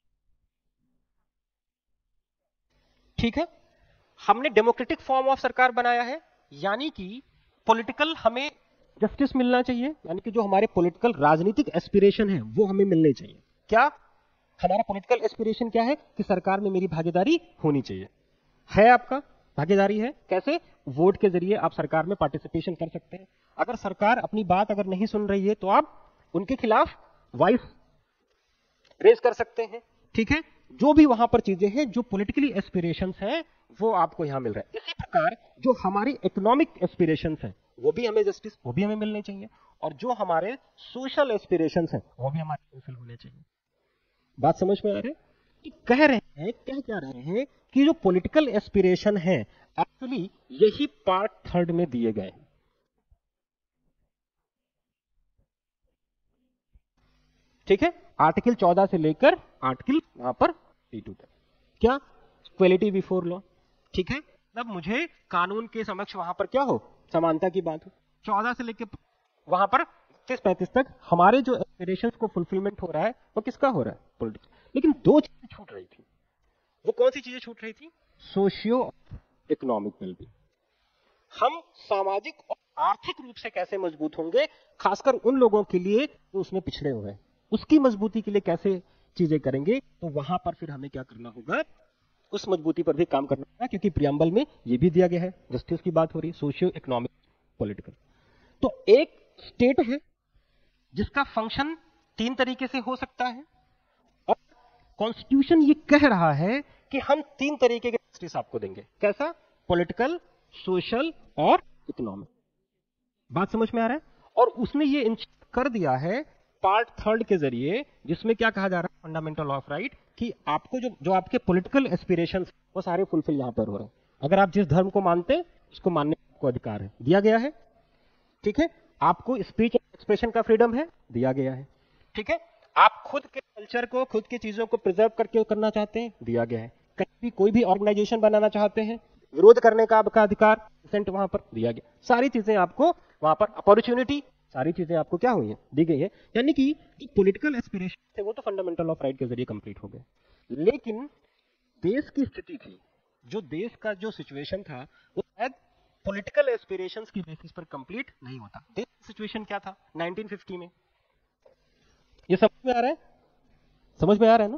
ठीक है। हमने डेमोक्रेटिक फॉर्म ऑफ सरकार बनाया है, यानी कि पॉलिटिकल हमें जस्टिस मिलना चाहिए, यानी कि जो हमारे पॉलिटिकल राजनीतिक एस्पिरेशन है वो हमें मिलने चाहिए। क्या हमारा पॉलिटिकल एस्पिरेशन क्या है? कि सरकार में मेरी भागीदारी होनी चाहिए। है आपका भागीदारी है, कैसे? वोट के जरिए आप सरकार में पार्टिसिपेशन कर सकते हैं। अगर सरकार अपनी बात अगर नहीं सुन रही है तो आप उनके खिलाफ वॉइस रेज कर सकते हैं, ठीक है। जो भी वहां पर चीजें हैं, जो पॉलिटिकली एस्पिरेशंस हैं, वो आपको यहां मिल रहा है। इसी प्रकार जो हमारी इकोनॉमिक एस्पिरेशंस हैं वो भी हमें जस्टिस, वो भी हमें मिलने चाहिए। और जो हमारे सोशल एस्पिरेशंस हैं वो भी हमारे फुलफिल होने चाहिए। बात समझ में आ रही है? कि कह रहे हैं, क्या रहे हैं कि जो पॉलिटिकल एस्पिरेशन है एक्चुअली यही पार्ट थर्ड में दिए गए हैं, ठीक है। आर्टिकल 14 से लेकर आर्टिकल वहां पर 32 तक। क्या? इक्वलिटी बिफोर लॉ, ठीक है। मतलब मुझे कानून के समक्ष वहां पर क्या हो, समानता की बात हो। 14 से लेकर वहां पर 35 तक हमारे जो एस्पिरेशंस को फुलफिलमेंट हो रहा है वो किसका हो रहा है? पॉलिटिक्स। लेकिन दो चीजें छूट रही थी। वो कौन सी चीजें छूट रही थी? Socio economic wellbeing. हम सामाजिक और आर्थिक रूप से कैसे मजबूत होंगे, खासकर उन लोगों के लिए जो उसमें पिछड़े हुए हैं, उसकी मजबूती के लिए कैसे चीजें करेंगे। तो वहां पर फिर हमें क्या करना होगा? उस मजबूती पर भी काम करना होगा, क्योंकि प्रियम्बल में ये भी दिया गया है, जस्टिस की बात हो रही है, सोशियो इकोनॉमिक पॉलिटिकल। तो एक स्टेट है जिसका फंक्शन 3 तरीके से हो सकता है, और कॉन्स्टिट्यूशन ये कह रहा है कि हम 3 तरीके के जस्टिस आपको देंगे। कैसा? पॉलिटिकल, सोशल और इकोनॉमिक। बात समझ में आ रहा है? और उसने ये इंश्योर कर दिया है पार्ट थर्ड के जरिए, जिसमें क्या कहा जा रहा है? फंडामेंटल ऑफ राइट, कि आपको जो जो आपके पॉलिटिकल एस्पिरेशंस वो सारे फुलफिल यहां पर हो रहे हैं। अगर आप जिस धर्म को मानते हैं उसको मानने का आपको अधिकार है, दिया गया है, ठीक है। आपको स्पीच एक्सप्रेशन का फ्रीडम है, दिया गया है, ठीक है। आप खुद के कल्चर को, खुद की चीजों को प्रिजर्व करके करना चाहते हैं, दिया गया है। कहीं भी कोई भी ऑर्गेनाइजेशन बनाना चाहते हैं, विरोध करने का आपका अधिकार परसेंट वहां पर दिया गया। सारी चीजें आपको वहां पर, अपॉर्चुनिटी, सारी चीजें आपको क्या हुई है? दी गई है। यानी कि जो पॉलिटिकल एस्पिरेशन थे वो तो फंडामेंटल ऑफ राइट के जरिए कंप्लीट हो गए। लेकिन देश की स्थिति थी, जो देश का जो सिचुएशन था वो शायद पॉलिटिकल एस्पिरेशंस की बेसिस पर कंप्लीट नहीं होता। देश की सिचुएशन क्या था 1950 में? ये समझ में आ रहा है? समझ में आ रहा है ना?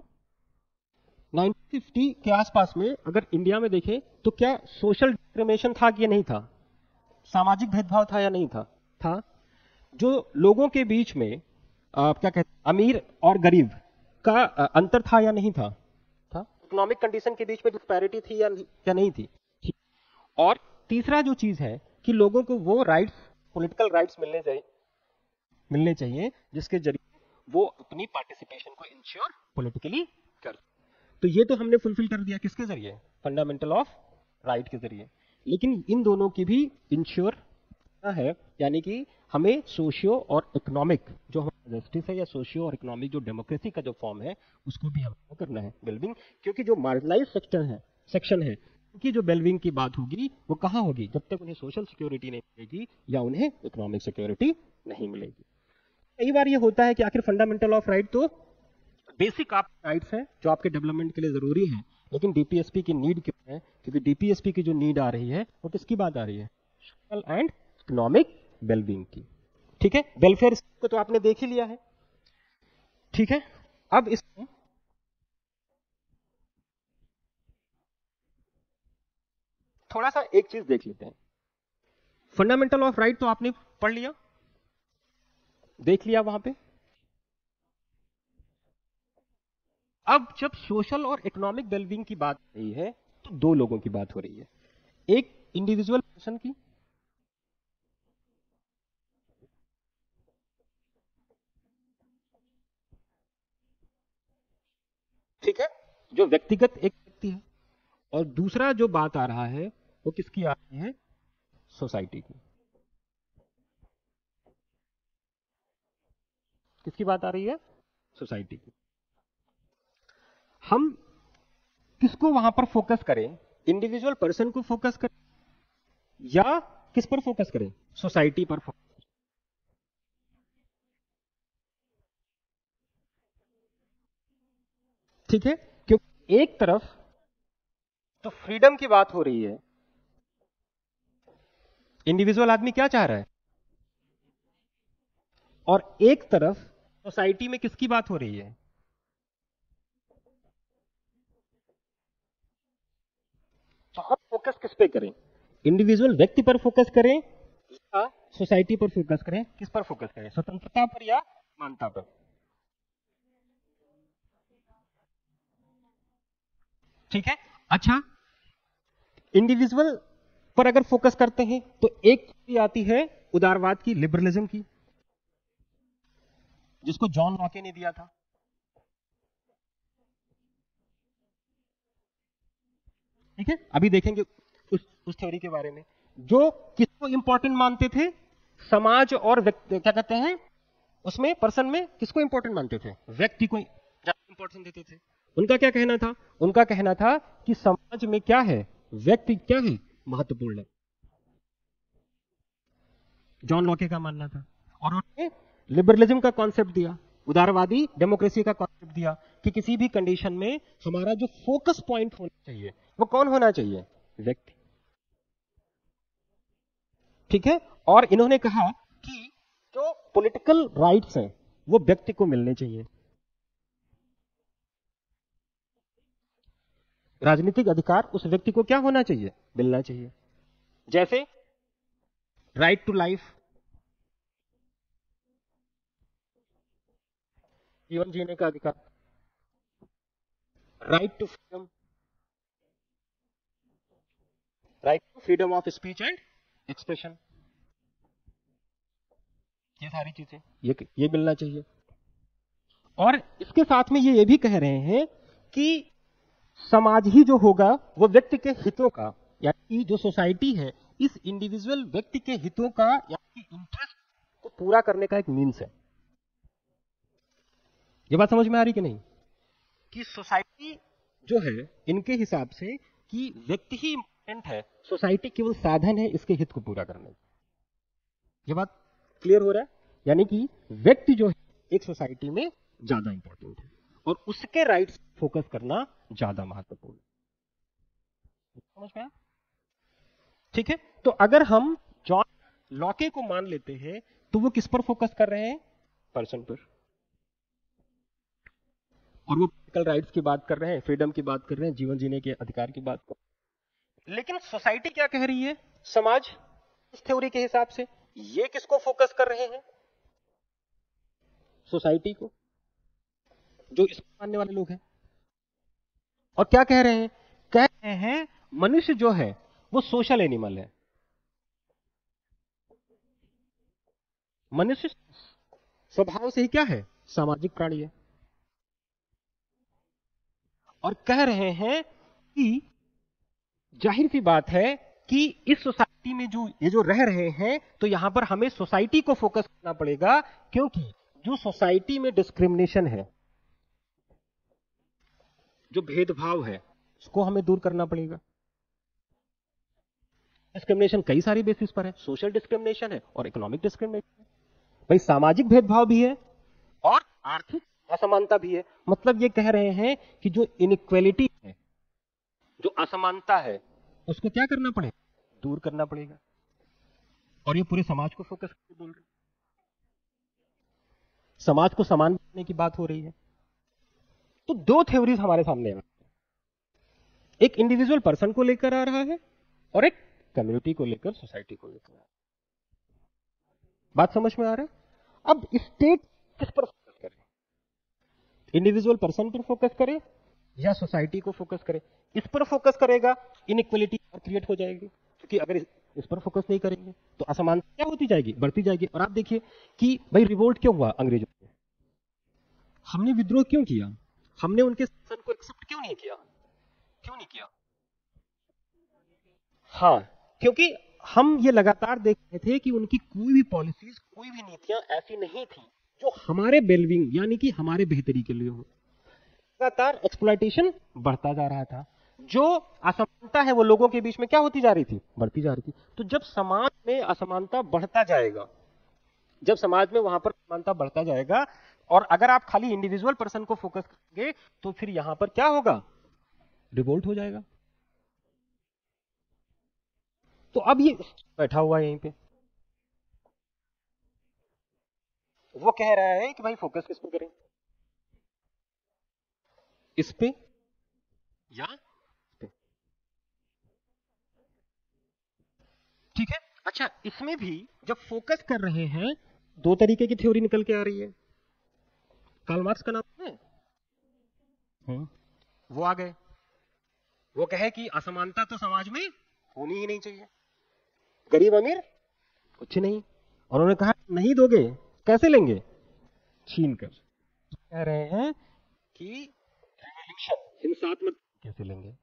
1950 के आसपास में अगर इंडिया में देखें तो क्या सोशल डिस्क्रिमिनेशन था कि नहीं था? सामाजिक भेदभाव था या नहीं था? था। जो लोगों के बीच में क्या कहते हैं, अमीर और गरीब का अंतर था या नहीं था? था। इकोनॉमिक कंडीशन के बीच में डिस्पैरिटी थी या नहीं थी? थी। और तीसरा जो चीज है कि लोगों को वो राइट्स, पॉलिटिकल राइट्स मिलने चाहिए जिसके जरिए वो अपनी पार्टिसिपेशन को इंश्योर पॉलिटिकली कर। तो ये तो हमने फुलफिल कर दिया किसके जरिए? फंडामेंटल ऑफ राइट के जरिए। लेकिन इन दोनों की भी इंश्योर है, यानी कि हमें सोशियो और इकोनॉमिक जो हमारा जस्टिस है, या सोशियो और इकोनॉमिक जो डेमोक्रेसी का जो फॉर्म है उसको भी हमें करना है वेलबिंग। क्योंकि जो मार्जिनलाइज सेक्शन है उनकी जो वेलबिंग की बात होगी वो कहाँ होगी? जब तक उन्हें सोशल सिक्योरिटी नहीं मिलेगी या उन्हें इकोनॉमिक सिक्योरिटी नहीं मिलेगी। कई बार ये होता है कि आखिर फंडामेंटल ऑफ राइट तो बेसिक आप राइट्स हैं जो आपके डेवलपमेंट के लिए जरूरी है, लेकिन डीपीएसपी की नीड क्यों है? क्योंकि डीपीएसपी की जो नीड आ रही है वो किसकी बात आ रही है? सोशल एंड इकोनॉमिक वेलबींग की, ठीक है। वेलफेयर को तो आपने देख ही लिया है, ठीक है। अब इसमें थोड़ा सा एक चीज देख लेते हैं। फंडामेंटल ऑफ राइट तो आपने पढ़ लिया, देख लिया वहां पे। अब जब सोशल और इकोनॉमिक वेलबींग की बात हो रही है तो दो लोगों की बात हो रही है, एक इंडिविजुअल पर्सन की, ठीक है, जो व्यक्तिगत एक व्यक्ति है, और दूसरा जो बात आ रहा है वो किसकी आ रही है, सोसाइटी की। किसकी बात आ रही है, सोसाइटी की। हम किसको वहां पर फोकस करें, इंडिविजुअल पर्सन को फोकस करें या किस पर फोकस करें, सोसाइटी पर फोकस। ठीक है, क्योंकि एक तरफ तो फ्रीडम की बात हो रही है, इंडिविजुअल आदमी क्या चाह रहा है, और एक तरफ सोसाइटी में किसकी बात हो रही है, तो हम फोकस किस पे करें, इंडिविजुअल व्यक्ति पर फोकस करें या सोसाइटी पर फोकस करें, किस पर फोकस करें, स्वतंत्रता पर या मानता पर। ठीक है, अच्छा, इंडिविजुअल पर अगर फोकस करते हैं तो एक चीज आती है उदारवाद की, लिबरलिज्म की, जिसको जॉन लॉके ने दिया था। ठीक है, अभी देखेंगे उस थ्योरी के बारे में, जो किसको इंपॉर्टेंट मानते थे, समाज और व्यक्ति, क्या कहते हैं उसमें, पर्सन में किसको इंपॉर्टेंट मानते थे, व्यक्ति को ज्यादा इंपॉर्टेंट देते थे। उनका क्या कहना था, उनका कहना था कि समाज में क्या है, व्यक्ति क्या है, महत्वपूर्ण है। जॉन लॉके का मानना था, और उन्होंने लिबरलिज्म का कॉन्सेप्ट दिया, उदारवादी डेमोक्रेसी का कॉन्सेप्ट दिया कि किसी भी कंडीशन में हमारा जो फोकस पॉइंट होना चाहिए वो कौन होना चाहिए, व्यक्ति। ठीक है, और इन्होंने कहा कि जो पॉलिटिकल राइट्स हैं वो व्यक्ति को मिलने चाहिए, राजनीतिक अधिकार उस व्यक्ति को क्या होना चाहिए, मिलना चाहिए। जैसे राइट टू लाइफ, जीवन जीने का अधिकार, right to freedom, right to freedom of speech and expression, ये सारी चीजें ये मिलना चाहिए। और इसके साथ में ये भी कह रहे हैं कि समाज ही जो होगा वो व्यक्ति के हितों का, यानी कि जो सोसाइटी है इस इंडिविजुअल व्यक्ति के हितों का यानी कि इंटरेस्ट को पूरा करने का एक मीन्स है। ये बात समझ में आ रही कि नहीं, कि सोसाइटी जो है इनके हिसाब से कि व्यक्ति ही इंपॉर्टेंट है, सोसाइटी केवल साधन है इसके हित को पूरा करने का। ये बात क्लियर हो रहा है, यानी कि व्यक्ति जो है एक सोसाइटी में ज्यादा इंपॉर्टेंट है और उसके राइट्स फोकस करना ज्यादा महत्वपूर्ण है। समझ में आया? ठीक है, तो अगर हम जॉन लॉके को मान लेते हैं तो वो किस पर फोकस कर रहे हैं, पर्सन पर, और वो पॉलिटिकल राइट्स की बात कर रहे हैं, फ्रीडम की बात कर रहे हैं, जीवन जीने के अधिकार की बात कर रहे हैं। लेकिन सोसाइटी क्या कह रही है, समाज इस थ्योरी के हिसाब से ये किसको फोकस कर रहे हैं, सोसाइटी को, जो इसको मानने वाले लोग हैं। और क्या कह रहे हैं, कह रहे हैं मनुष्य जो है वो सोशल एनिमल है, मनुष्य स्वभाव से ही क्या है, सामाजिक प्राणी है। और कह रहे हैं कि जाहिर सी बात है कि इस सोसाइटी में जो रह रहे हैं तो यहां पर हमें सोसाइटी को फोकस करना पड़ेगा, क्योंकि जो सोसाइटी में डिस्क्रिमिनेशन है, जो भेदभाव है, उसको हमें दूर करना पड़ेगा। डिस्क्रिमिनेशन कई सारी बेसिस पर है, सोशल डिस्क्रिमिनेशन है और इकोनॉमिक डिस्क्रिमिनेशन है। भाई सामाजिक भेदभाव भी है और आर्थिक असमानता भी है। मतलब ये कह रहे हैं कि जो इनइक्वालिटी है, जो असमानता है, उसको क्या करना पड़ेगा, दूर करना पड़ेगा। और ये पूरे समाज को फोकस करके बोल रहे हैं, समाज को समान बनाने की बात हो रही है। तो दो थ्योरीज हमारे सामने आ, एक इंडिविजुअल पर्सन को लेकर आ रहा है और एक कम्युनिटी को लेकर, सोसाइटी को लेकर आ रहा है। बात समझ में आ रहा है? अब स्टेट किस पर फोकस करे, इंडिविजुअल पर्सन पर फोकस करे या सोसाइटी को फोकस करे? इस पर फोकस करेगा, इनइक्वलिटी और क्रिएट हो जाएगी, क्योंकि अगर इस पर फोकस नहीं करेंगे तो असमानता क्या होती जाएगी, बढ़ती जाएगी। और आप देखिए कि भाई रिवोल्ट क्यों हुआ अंग्रेजों से, हमने विद्रोह क्यों किया, हमने उनके शासन को एक्सेप्ट क्यों नहीं किया, क्यों नहीं किया? हाँ, क्योंकि हम ये लगातार देख रहे थे कि उनकी कोई भी पॉलिसीज, कोई भी नीतियां ऐसी नहीं थी जो हमारे वेलबींग यानी कि हमारे बेहतरी के लिए हो। लगातार एक्सप्लॉयटेशन बढ़ता जा रहा था, जो असमानता है वो लोगों के बीच में क्या होती जा रही थी, बढ़ती जा रही थी। तो जब समाज में असमानता बढ़ता जाएगा, जब समाज में वहां पर असमानता बढ़ता जाएगा, और अगर आप खाली इंडिविजुअल पर्सन को फोकस करेंगे तो फिर यहां पर क्या होगा, रिवोल्ट हो जाएगा। तो अब ये बैठा हुआ है यहीं पे, वो कह रहा है कि भाई फोकस किस पे करें, इस पे या इस पे? ठीक है। अच्छा, इसमें भी जब फोकस कर रहे हैं, दो तरीके की थ्योरी निकल के आ रही है। कार्ल मार्क्स का नाम है, वो आ गए, वो कहे कि असमानता तो समाज में होनी ही नहीं चाहिए, गरीब अमीर कुछ नहीं। और उन्होंने कहा नहीं दोगे कैसे लेंगे, छीन कर। कह रहे हैं कि रिवॉल्यूशन हिंसात्मक कैसे लेंगे,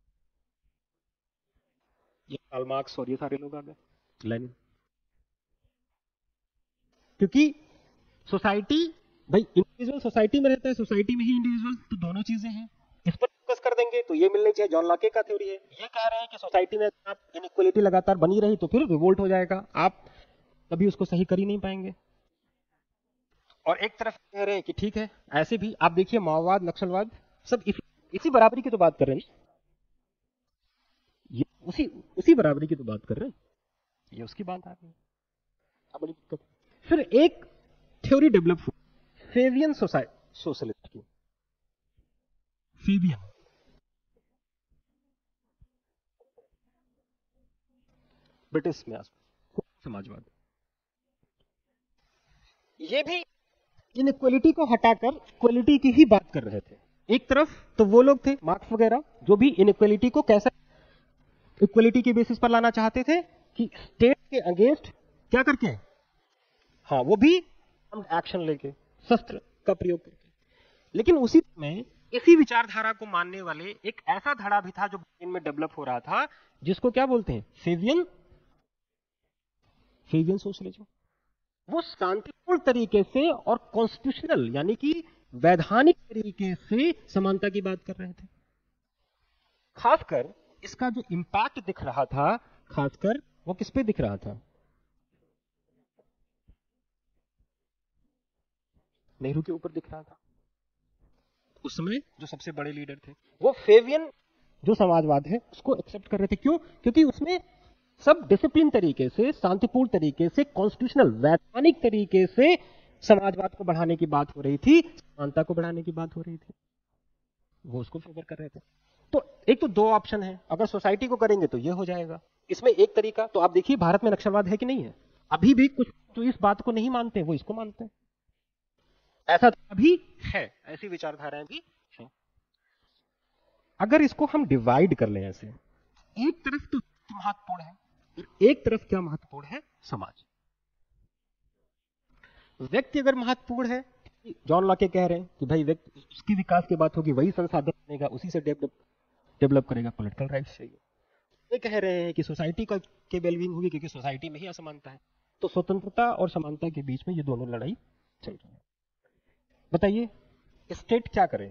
ये कार्ल मार्क्स और ये सारे लोग आ गए, लेनिन। क्योंकि सोसाइटी, भाई इंडिविजुअल सोसाइटी में रहता है, सोसाइटी में ही इंडिविजुअल, तो दोनों चीजें हैं, इस पर फोकस कर देंगे तो ये मिलनी चाहिए। जॉन लॉके का थ्योरी है, ये कह रहे हैं कि सोसाइटी में आप इनइक्वालिटी लगातार बनी रही तो फिर रिवोल्ट हो जाएगा, आप कभी उसको सही कर ही नहीं पाएंगे। और एक तरफ कह रहे हैं कि ठीक है, ऐसे भी आप देखिए माओवाद, नक्सलवाद सब इसी बराबरी की तो बात कर रहे हैं, ये उसी उसी बराबरी की तो बात कर रहे हैं, ये उसकी बात आ रही है। अब बड़ी दिक्कत। फिर एक थ्योरी डेवलप हुई फेवियन सोशलिस्ट की, फेवियन, ब्रिटिश में समाजवाद। ये भी इनइक्वालिटी को हटाकर इक्वालिटी की ही बात कर रहे थे। एक तरफ तो वो लोग थे मार्क्स वगैरह जो भी इनइक्वालिटी को कैसा इक्वालिटी के बेसिस पर लाना चाहते थे कि स्टेट के अगेंस्ट क्या करके, हाँ वो भी एक्शन लेके, शस्त्र का प्रयोग करके। लेकिन उसी में इसी विचारधारा को मानने वाले एक ऐसा धड़ा भी था जो इनमें डेवलप हो रहा था, जिसको क्या बोलते हैं, फेवियन सोशलिज्म। वो शांतिपूर्ण तरीके से और कॉन्स्टिट्यूशनल यानी कि वैधानिक तरीके से समानता की बात कर रहे थे। खासकर इसका जो इंपैक्ट दिख रहा था, खासकर वो किस पे दिख रहा था, नेहरू के ऊपर दिख रहा था। उस समय जो सबसे बड़े लीडर थे वो फेवियन जो समाजवाद है उसको एक्सेप्ट कर रहे थे। क्यों? क्योंकि उसमें सब डिसिप्लिन तरीके से, शांतिपूर्ण तरीके से, कॉन्स्टिट्यूशनल वैधानिक तरीके से समाजवाद को बढ़ाने की बात हो रही थी, समानता को बढ़ाने की बात हो रही थी, वो उसको फेवर कर रहे थे। तो एक तो दो ऑप्शन है, अगर सोसाइटी को करेंगे तो ये हो जाएगा। इसमें एक तरीका तो आप देखिए भारत में नक्सलवाद है कि नहीं है, अभी भी कुछ जो इस बात को नहीं मानते वो इसको मानते हैं, ऐसा तो अभी है, ऐसी विचारधाराएं भी है। अगर इसको हम डिवाइड कर लें ऐसे, एक तरफ तो महत्वपूर्ण है, एक तरफ क्या महत्वपूर्ण है, समाज। व्यक्ति अगर महत्वपूर्ण है, जॉन लॉके कह रहे हैं कि भाई व्यक्ति, उसकी विकास की बात होगी, वही संसाधन बनेगा, उसी से डेवलप करेगा, पॉलिटिकल राइट्स चाहिए। ये कह रहे हैं कि सोसाइटी का के वेलबींग होगी क्योंकि सोसाइटी में ही असमानता है। तो स्वतंत्रता और समानता के बीच में ये दोनों लड़ाई चल रही है। बताइए स्टेट क्या करे,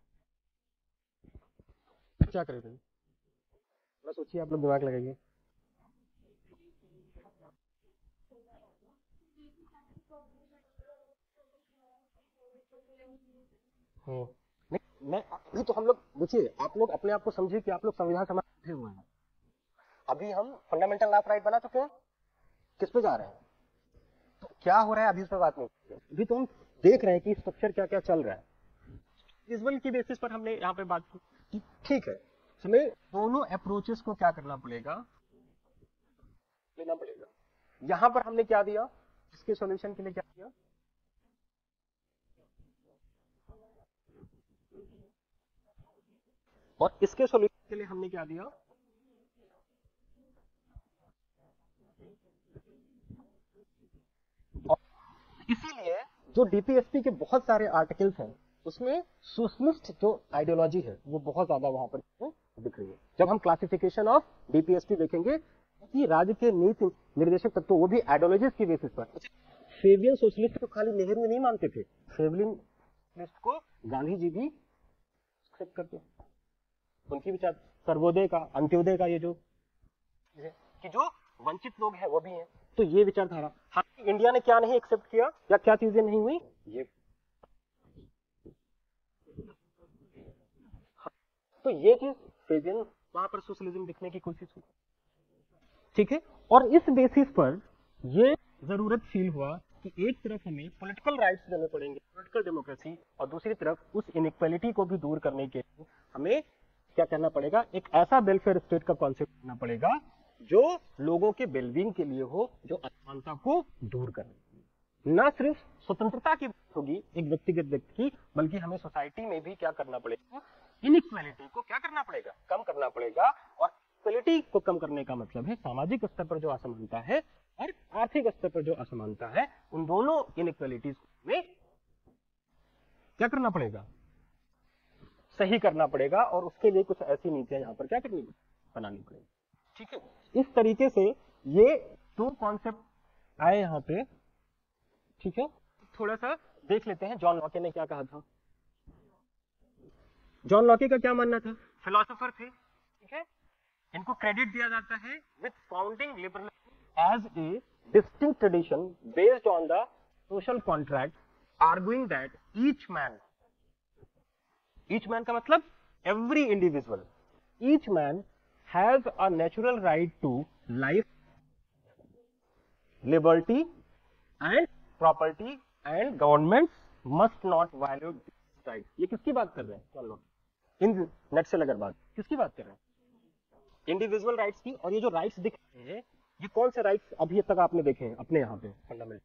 क्या करे भाई, थोड़ा सोचिए, आप लोग दिमाग लगाइए। नहीं, मैं अभी तो हम लोग देखिए, आप लोग अपने आप को समझिए कि आप लोग संविधान समाज बैठे हुए हैं, अभी हम फंडामेंटल ऑफ राइट बना चुके हैं, किस पे जा रहे हैं, तो क्या हो रहा है अभी उस पर बात नहीं की है। अभी तो हम देख रहे हैं कि स्ट्रक्चर क्या क्या चल रहा है, विजुअल की बेसिस पर हमने यहाँ पे बात की कि ठीक है, हमें दोनों अप्रोचेस को क्या करना पड़ेगा, लेना पड़ेगा। यहां पर हमने क्या दिया, इसके सॉल्यूशन के लिए क्या दिया, और इसके सॉल्यूशन के लिए हमने क्या दिया, इसीलिए जो डीपीएसपी के बहुत सारे आर्टिकल्स हैं उसमें सोशलिस्ट जो आइडियोलॉजी है वो बहुत ज्यादा वहां पर दिख रही है। जब हम क्लासिफिकेशन ऑफ डीपीएसपी देखेंगे कि राज्य के नीति निर्देशक तत्व वो भी आइडियोलॉजीज की बेसिस पर। फेबियन सोशलिस्ट को खाली नेहरू नहीं मानते थे, फेबियन सोशलिस्ट को गांधी जी भी एक्सेप्ट करते, उनकी विचार सर्वोदय का, अंत्योदय का, ये जो कि जो वंचित लोग हैं वो भी हैं, तो ये विचारधारा। हाँ, इंडिया ने क्या नहीं एक्सेप्ट किया या क्या चीजें नहीं हुई, ये तो ये चीज फेबियन वहां पर सोशलिज्म दिखने की कोशिश हुई, ठीक है। और इस बेसिस पर ये जरूरत फील हुआ कि एक तरफ हमें पॉलिटिकल राइट्स देने पड़ेंगे, पॉलिटिकल डेमोक्रेसी, और दूसरी तरफ उस इनइक्वालिटी को भी दूर करने के लिए हमें क्या करना पड़ेगा, एक ऐसा वेलफेयर स्टेट का कॉन्सेप्ट करना पड़ेगा जो लोगों के वेलबींग के लिए हो, जो असमानता को दूर करे। ना सिर्फ स्वतंत्रता की बात होगी एक व्यक्तिगत व्यक्ति की, बल्कि हमें सोसाइटी में भी क्या करना पड़ेगा, इनइक्वालिटी को क्या करना पड़ेगा, कम करना पड़ेगा। और इक्वालिटी को कम करने का मतलब है सामाजिक स्तर पर जो असमानता है और आर्थिक स्तर पर जो असमानता है, उन दोनों इनइक्वालिटीज में क्या करना पड़ेगा, सही करना पड़ेगा। और उसके लिए कुछ ऐसी नीतियां यहाँ पर क्या करनी बनानी पड़ेगी, ठीक है। इस तरीके से ये दो कॉन्सेप्ट आए यहाँ पे, ठीक है। थोड़ा सा देख लेते हैं जॉन लॉके ने क्या कहा था। जॉन लॉके का क्या मानना था, फिलोसोफर थे, ठीक है। इनको क्रेडिट दिया जाता है with founding liberalism as a distinct tradition based on the social contract, arguing that each man का मतलब every individual, each man has a natural right to life, liberty and property and governments must not violate these rights। ये किसकी बात कर रहे हैं, चलो इन net से लगर बात किसकी बात कर रहे हैं, इंडिविजुअल राइट्स की। और ये जो राइट्स दिख रहे हैं ये कौन से राइट्स अभी तक आपने देखे हैं अपने यहाँ पे फंडामेंटल,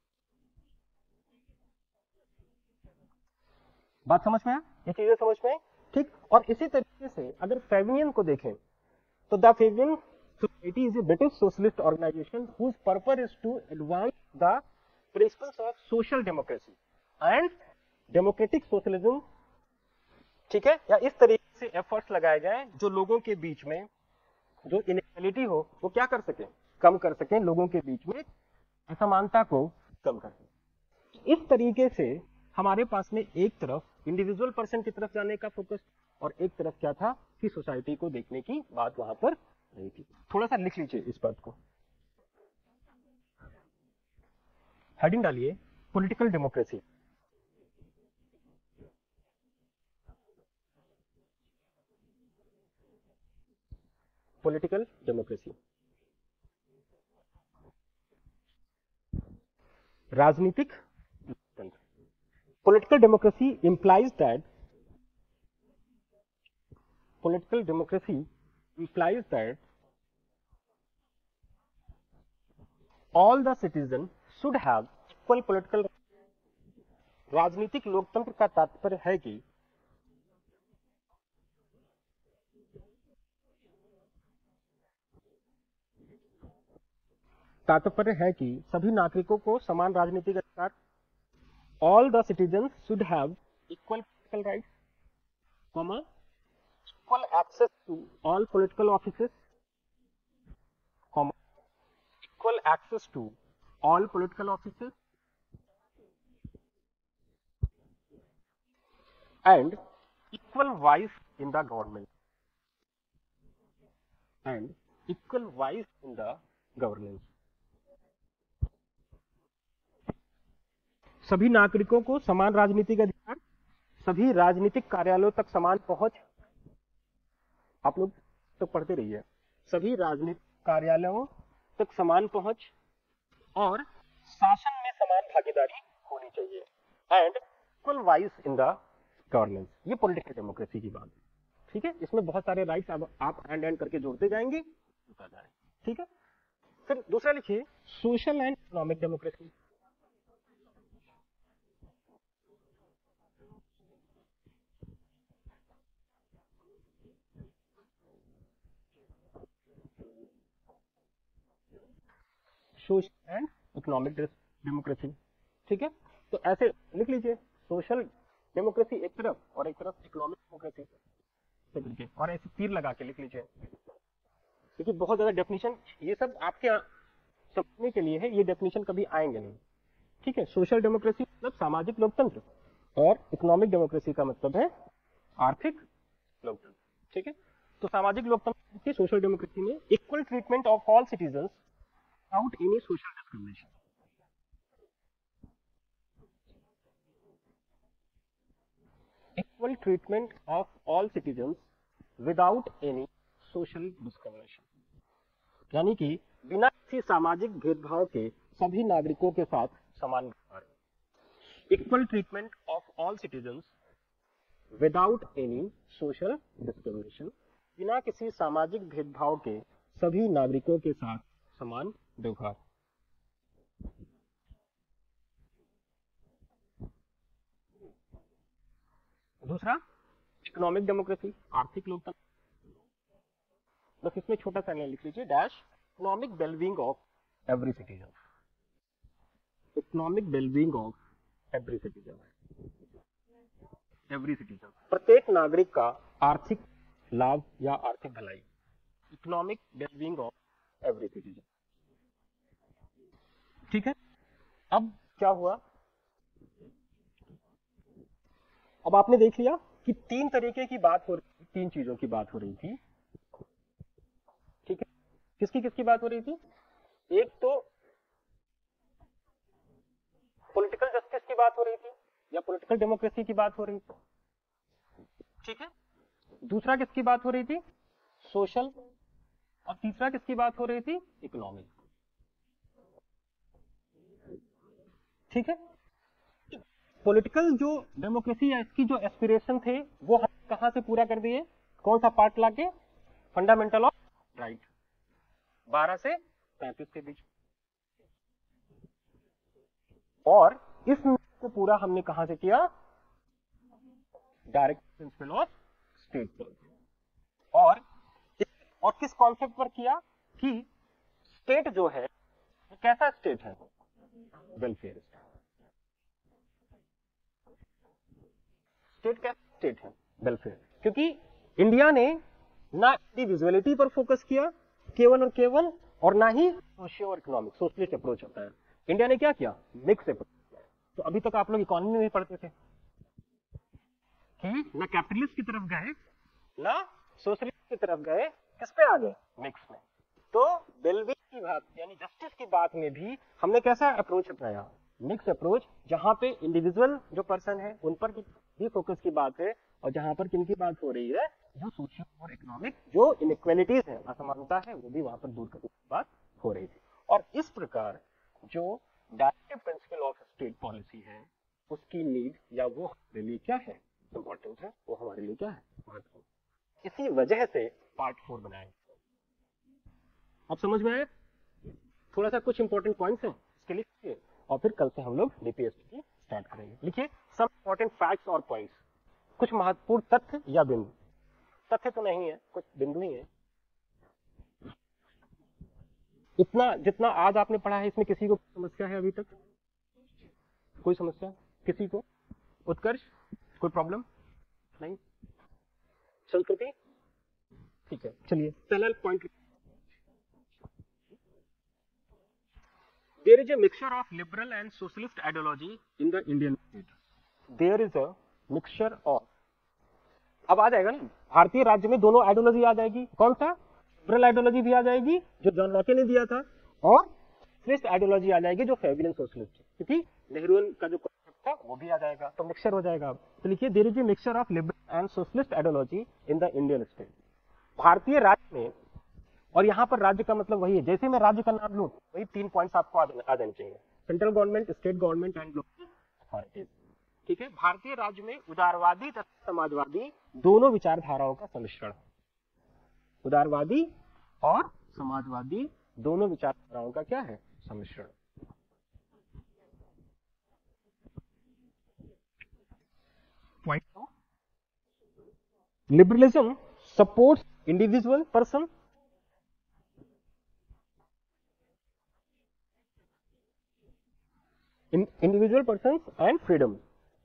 बात समझ में आया, ये चीजें समझ में आई, ठीक। और इसी तरीके से अगर फेबियन को देखें तो the Fabian Society is a British socialist organization whose purpose is to advance the principles of social democracy and democratic socialism, ठीक है। या इस तरीके से एफर्ट्स लगाए जाए जो लोगों के बीच में जो इनइक्वालिटी हो वो क्या कर सके, कम कर सके, लोगों के बीच में असमानता को कम कर सके। इस तरीके से हमारे पास में एक तरफ इंडिविजुअल पर्सन की तरफ जाने का फोकस और एक तरफ क्या था कि सोसाइटी को देखने की बात वहां पर रही थी। थोड़ा सा लिख लीजिए इस बात को, हेडिंग डालिए पॉलिटिकल डेमोक्रेसी। पॉलिटिकल डेमोक्रेसी, राजनीतिक लोकतंत्र। Political democracy implies that political democracy implies that all the citizens should have equal political। राजनीतिक लोकतंत्र का तात्पर्य है कि सभी नागरिकों को समान राजनीतिक अधिकार, all the citizens should have equal political rights, comma, equal access to all political offices, comma, equal access to all political offices, and equal voice in the government, and equal voice in the governance। सभी नागरिकों को समान राजनीतिक अधिकार, सभी राजनीतिक कार्यालयों तक समान पहुंच, आप लोग तो पढ़ते रहिए, सभी राजनीतिक कार्यालयों तक समान पहुंच और शासन में समान भागीदारी होनी चाहिए, and equal voice in the governance. ये पॉलिटिकल डेमोक्रेसी की बात है, ठीक है। इसमें बहुत सारे राइट्स अब आप एंड करके जोड़ते जाएंगे, ठीक है। फिर दूसरा लिखिए social and economic democracy. Social and economic democracy. ठीक है, तो ऐसे लिख लीजिए, सोशल डेमोक्रेसी एक तरफ और एक तरफ इकोनॉमिक डेमोक्रेसी, और ऐसे तीर लगा के लिख लीजिए, क्योंकि बहुत ज्यादा डेफिनेशन ये सब आपके समझने के लिए है, ये डेफिनेशन कभी आएंगे नहीं। ठीक है, सोशल डेमोक्रेसी मतलब सामाजिक लोकतंत्र और इकोनॉमिक डेमोक्रेसी का मतलब है आर्थिक लोकतंत्र। ठीक है, तो सामाजिक लोकतंत्र की सोशल डेमोक्रेसी में equal treatment of all citizens without any social discrimination. Equal treatment of all citizens without any social discrimination, यानी कि बिना किसी सामाजिक भेदभाव के सभी नागरिकों के साथ समान व्यवहार। Equal treatment of all citizens without any social discrimination, बिना किसी सामाजिक भेदभाव के सभी नागरिकों के साथ समान व्यवहार। दूसरा इकोनॉमिक डेमोक्रेसी, आर्थिक लोकतंत्र, बस इसमें छोटा सा लिख लीजिए dash, economic wellbeing of every citizen. Economic wellbeing of every citizen, every citizen, प्रत्येक नागरिक का आर्थिक लाभ या आर्थिक भलाई। Economic wellbeing of every citizen. ठीक है, अब क्या हुआ, अब आपने देख लिया कि तीन तरीके की बात हो रही थी, तीन चीजों की बात हो रही थी। ठीक है, किसकी किसकी बात हो रही थी, एक तो पॉलिटिकल जस्टिस की बात हो रही थी या पॉलिटिकल डेमोक्रेसी की बात हो रही थी। ठीक है, दूसरा किसकी बात हो रही थी, सोशल, और तीसरा किसकी बात हो रही थी, इकोनॉमिक। ठीक है, पॉलिटिकल जो डेमोक्रेसी या इसकी जो एस्पिरेशन थे वो हम कहां से पूरा कर दिए, कौन सा पार्ट लाके, फंडामेंटल ऑफ राइट 12 से 35 के बीच, और इस को पूरा हमने कहां से किया, direct principle of state policy, और किस कॉन्सेप्ट पर किया कि स्टेट जो है वो कैसा स्टेट है, वेलफेयर स्टेट कैसा स्टेट है, वेलफेयर। क्योंकि इंडिया ने ना इंडिविजुअलिटी पर फोकस किया केवल और केवल, और ना ही सोशियो और इकोनॉमिक सोशलिस्ट अप्रोच होता है, इंडिया ने क्या किया, मिक्स अप्रोच किया। तो अभी तक आप लोग इकोनॉमी में भी पढ़ते थे कि ना कैपिटलिस्ट की तरफ गए ना सोशलिस्ट की तरफ गए, किस पे आ गए, मिक्स में। तो वेलबींग की बात यानी जस्टिस की बात में भी हमने कैसा अप्रोच अपनाया, मिक्स अप्रोच, जहां पे इंडिविजुअल जो पर्सन है उन पर भी फोकस की बात है, और जहां पर किन की बात हो रही है, जो सोशल और इकोनॉमिक जो इनइक्वालिटीज है, असमानता है, वो भी वहां पर दूर करने की बात हो रही थी। और इस प्रकार जो directive principle of state policy है उसकी नीड या वो हमारे लिए क्या है, इंपॉर्टेंस है, वो हमारे लिए क्या है, महत्वपूर्ण। इसी वजह से पार्ट 4 बनाए। अब समझ में आया, थोड़ा सा कुछ इंपॉर्टेंट पॉइंट्स हैं इसके लिए, और फिर कल से हम लोग डीपीएसटी स्टार्ट करेंगे। लिखिए सम इंपॉर्टेंट फैक्ट्स और पॉइंट्स, कुछ महत्वपूर्ण तथ्य या बिंदु, तथ्य तो नहीं है, कुछ बिंदु ही है। इतना जितना आज आपने पढ़ा है इसमें किसी को समस्या है अभी तक, कोई समस्या किसी को, उत्कर्ष कोई प्रॉब्लम नहीं, संस्कृति ठीक है। चलिए पहला point, there is a mixture of liberal and socialist ideology in the Indian state. There is a mixture of, अब आ जाएगा ना, भारतीय राज्य में दोनों आइडियोलॉजी आ जाएगी, कौन सा, लिबरल आइडियोलॉजी भी आ जाएगी जो जॉन लॉके ने दिया था, और सोशलिस्ट आइडियोलॉजी आ जाएगी जो फेविलियन सोशलिस्ट, क्योंकि नेहरू का जो कॉन्सेप्ट था वो भी आ जाएगा, तो मिक्सचर हो जाएगा। तो लिखिए there is a mixture of liberal and socialist ideology in the Indian state. भारतीय राज्य में, और यहाँ पर राज्य का मतलब वही है, जैसे मैं राज्य का नाम लूं वही 3 पॉइंट्स आपको आ जाने चाहिए, central government, state government and local authorities. ठीक है, भारतीय राज्य में उदारवादी तथा समाजवादी दोनों विचारधाराओं का सम्मिश्रण, उदारवादी और समाजवादी दोनों विचारधाराओं का क्या है, सम्मिश्रण। Point 2, liberalism supports individual person individual person and freedom.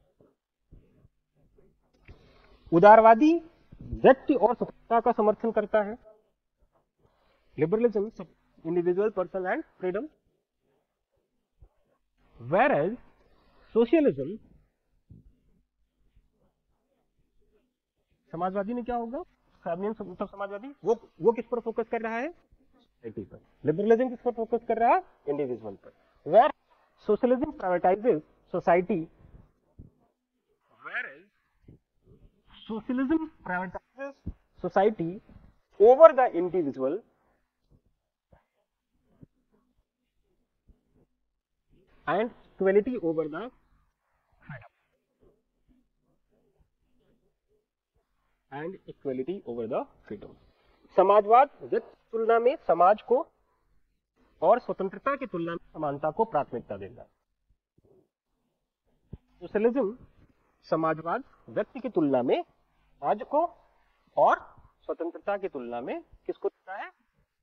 उदारवादी व्यक्ति और स्वतंत्रता का समर्थन करता है। Liberalism individual person and freedom. Whereas socialism, समाजवादी में क्या होगा, समाजवादी वो किस पर फोकस कर रहा है, सोसाइटी पर। लिबरलिज्म किस पर फोकस कर रहा है, इंडिविजुअल पर। Where socialism privatises society, where socialism privatizes society over the individual and equality over the freedom, and equality over the freedom। समाजवाद व्यक्ति की तुलना में समाज को और स्वतंत्रता की तुलना में समानता को प्राथमिकता देता है। सोशलिज्म, समाजवाद व्यक्ति की तुलना में समाज को और स्वतंत्रता की तुलना में किसको देता है,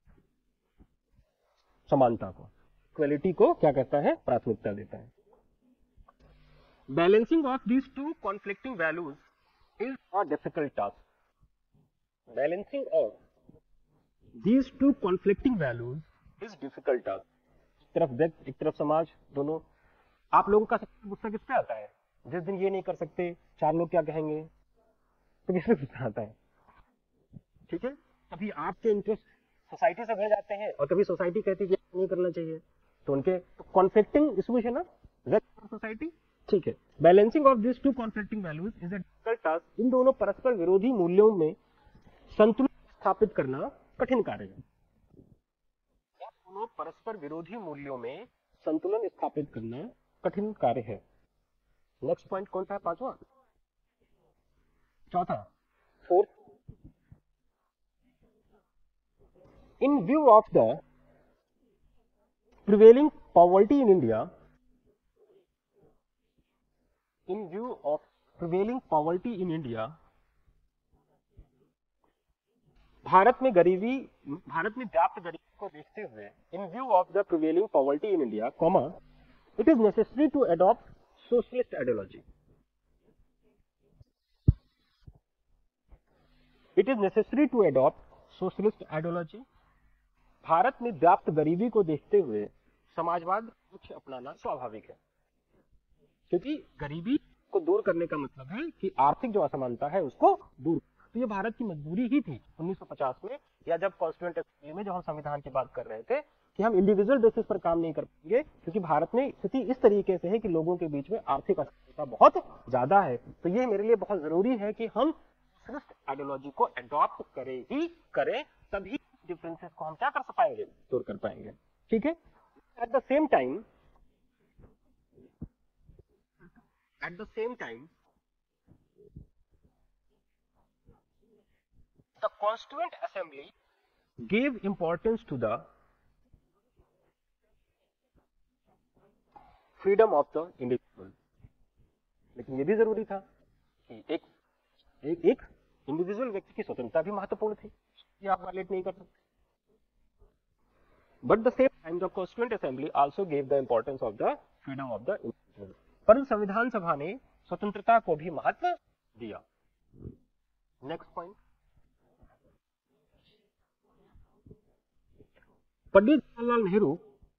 समानता को, इक्वलिटी को क्या कहता है, प्राथमिकता देता है। Balancing of these two conflicting values is a difficult task. Balancing of these two conflicting values is difficult task. एक तरफ व्यक्ति, एक तरफ समाज, दोनों। आप लोगों का सबसे गुस्सा किस पे आता है, जिस दिन ये नहीं कर सकते, चार लोग क्या कहेंगे, तो किस पे गुस्सा आता है, ठीक है। कभी आपके इंटरेस्ट सोसाइटी से भिड़ जाते हैं और कभी सोसाइटी कहती है कि नहीं करना चाहिए, तो उनके कॉन्फ्लिक्टिंग इश्यूज है ना, व्यक्ति और सोसाइटी, ठीक है। Balancing of this two conflicting values is a difficult task. इन दोनों परस्पर विरोधी मूल्यों में संतुलन स्थापित करना कठिन कार्य है। दोनों परस्पर विरोधी मूल्यों में संतुलन स्थापित करना कठिन कार्य है। नेक्स्ट पॉइंट कौन सा है, पांचवा, चौथा, fourth. In view of the prevailing poverty in India, in view of prevailing poverty in India, भारत में व्याप्त गरीबी को देखते हुए, in view of the prevailing poverty in India, comma, it is necessary to adopt socialist ideology. It is necessary to adopt socialist ideology. भारत में व्याप्त गरीबी को देखते हुए समाजवाद पक्ष अपनाना स्वाभाविक है, क्योंकि गरीबी को दूर करने का मतलब है कि आर्थिक जो असमानता है उसको दूर। तो ये भारत की मजबूरी ही थी 1950 में, या जब कॉन्स्टिट्यूएंट असेंबली में जब हम संविधान की बात कर रहे थे कि हम इंडिविजुअल बेसिस पर काम नहीं कर पाएंगे, क्योंकि भारत में स्थिति इस तरीके से है कि लोगों के बीच में आर्थिक असमानता बहुत ज्यादा है। तो ये मेरे लिए बहुत जरूरी है कि हम सोशलिस्ट आइडियोलॉजी को अडॉप्ट करें ही करें, तभी डिफरेंसेस को हम क्या कर पाएंगे, दूर कर पाएंगे, ठीक है। At the same time the Constituent Assembly gave importance to the freedom of the individual। लेकिन ये भी जरूरी था कि एक इंडिविजुअल व्यक्ति की स्वतंत्रता भी महत्वपूर्ण थी, ये आप वायलेट नहीं कर सकते। But the same time the Constituent Assembly also gave the importance of the freedom of the individual. पर संविधान सभा ने स्वतंत्रता को भी महत्व दिया। Next point, Pandit Jawaharlal Nehru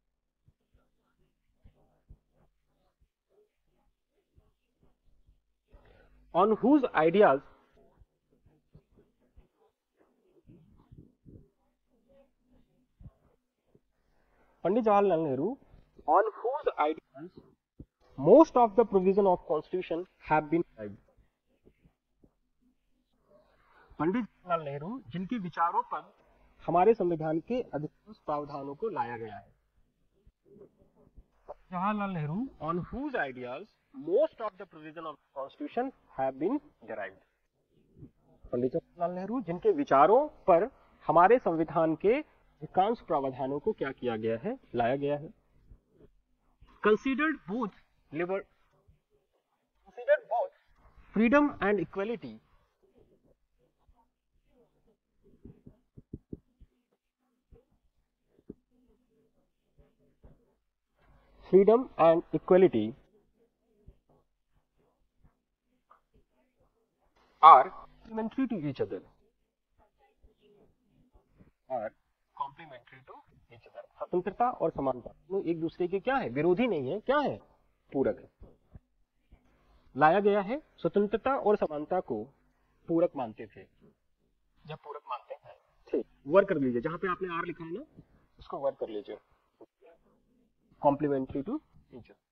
on whose ideas most of the provision of constitution have been derived। Pandit Jawaharlal Nehru जिनके विचारों पर हमारे संविधान के अधिकांश प्रावधानों को लाया गया है। Jawaharlal Nehru on whose ideas most of the provision of the constitution have been derived। Pandit Jawaharlal Nehru जिनके विचारों पर हमारे संविधान के अधिकांश प्रावधानों को क्या किया गया है, लाया गया है। considered both freedom and equality freedom and equality are complementary to each other. स्वतंत्रता और समानता दोनों एक दूसरे के क्या है? विरोधी नहीं है, क्या है? पूरक है। लाया गया है, स्वतंत्रता और समानता को पूरक मानते थे, या पूरक मानते हैं। ठीक, वर्क कर लीजिए, जहां पे आपने आर लिखा है ना, उसको वर्क कर लीजिए। Complementary to each other.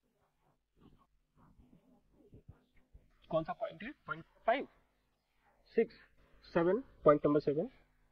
कौन सा पॉइंट है? पॉइंट 5, 6, 7, पॉइंट नंबर 7,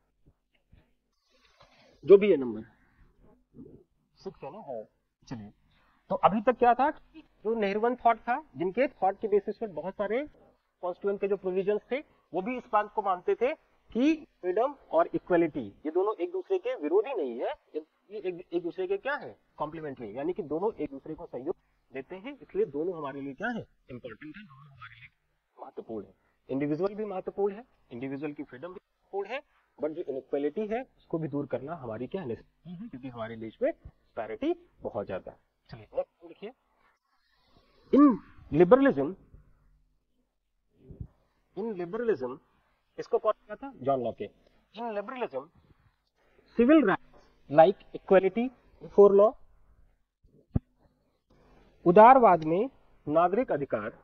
जो भी है नंबर 6 है ना? है। चलिए, तो अभी तक क्या था कि जो नेहरूवन थॉट था, जिनके थॉट के बेसिस पर बहुत सारे कॉन्स्टिट्यूएंट के जो प्रोविजंस थे, वो भी इस बात को मानते थे कि फ्रीडम और इक्वलिटी ये दोनों एक दूसरे के विरोधी नहीं है, ये एक दूसरे के क्या है? कॉम्प्लीमेंट्री, यानी कि दोनों एक दूसरे को सहयोग देते हैं, इसलिए दोनों हमारे लिए क्या है? इंपॉर्टेंट है, दोनों हमारे लिए महत्वपूर्ण है। इंडिविजुअल भी महत्वपूर्ण है, इंडिविजुअल की फ्रीडम भी महत्वपूर्ण है, बट जो इनइक्वालिटी है उसको भी दूर करना हमारी क्या है? क्योंकि हमारे देश में डिस्पैरिटी बहुत ज्यादा है। चलिए नेक्स्ट देखिए, इन लिबरलिज्म इसको कौन किया था? John Locke. In liberalism civil rights like equality before law, उदारवाद में नागरिक अधिकार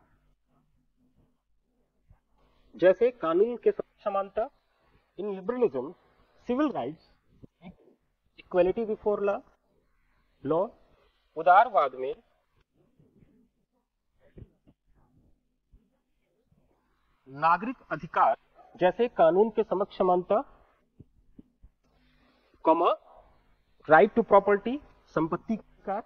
जैसे कानून के समानता, in liberalism civil rights equality before law, उदारवाद में नागरिक अधिकार जैसे कानून के समक्ष समानता, कॉमा राइट टू प्रॉपर्टी संपत्ति का अधिकार,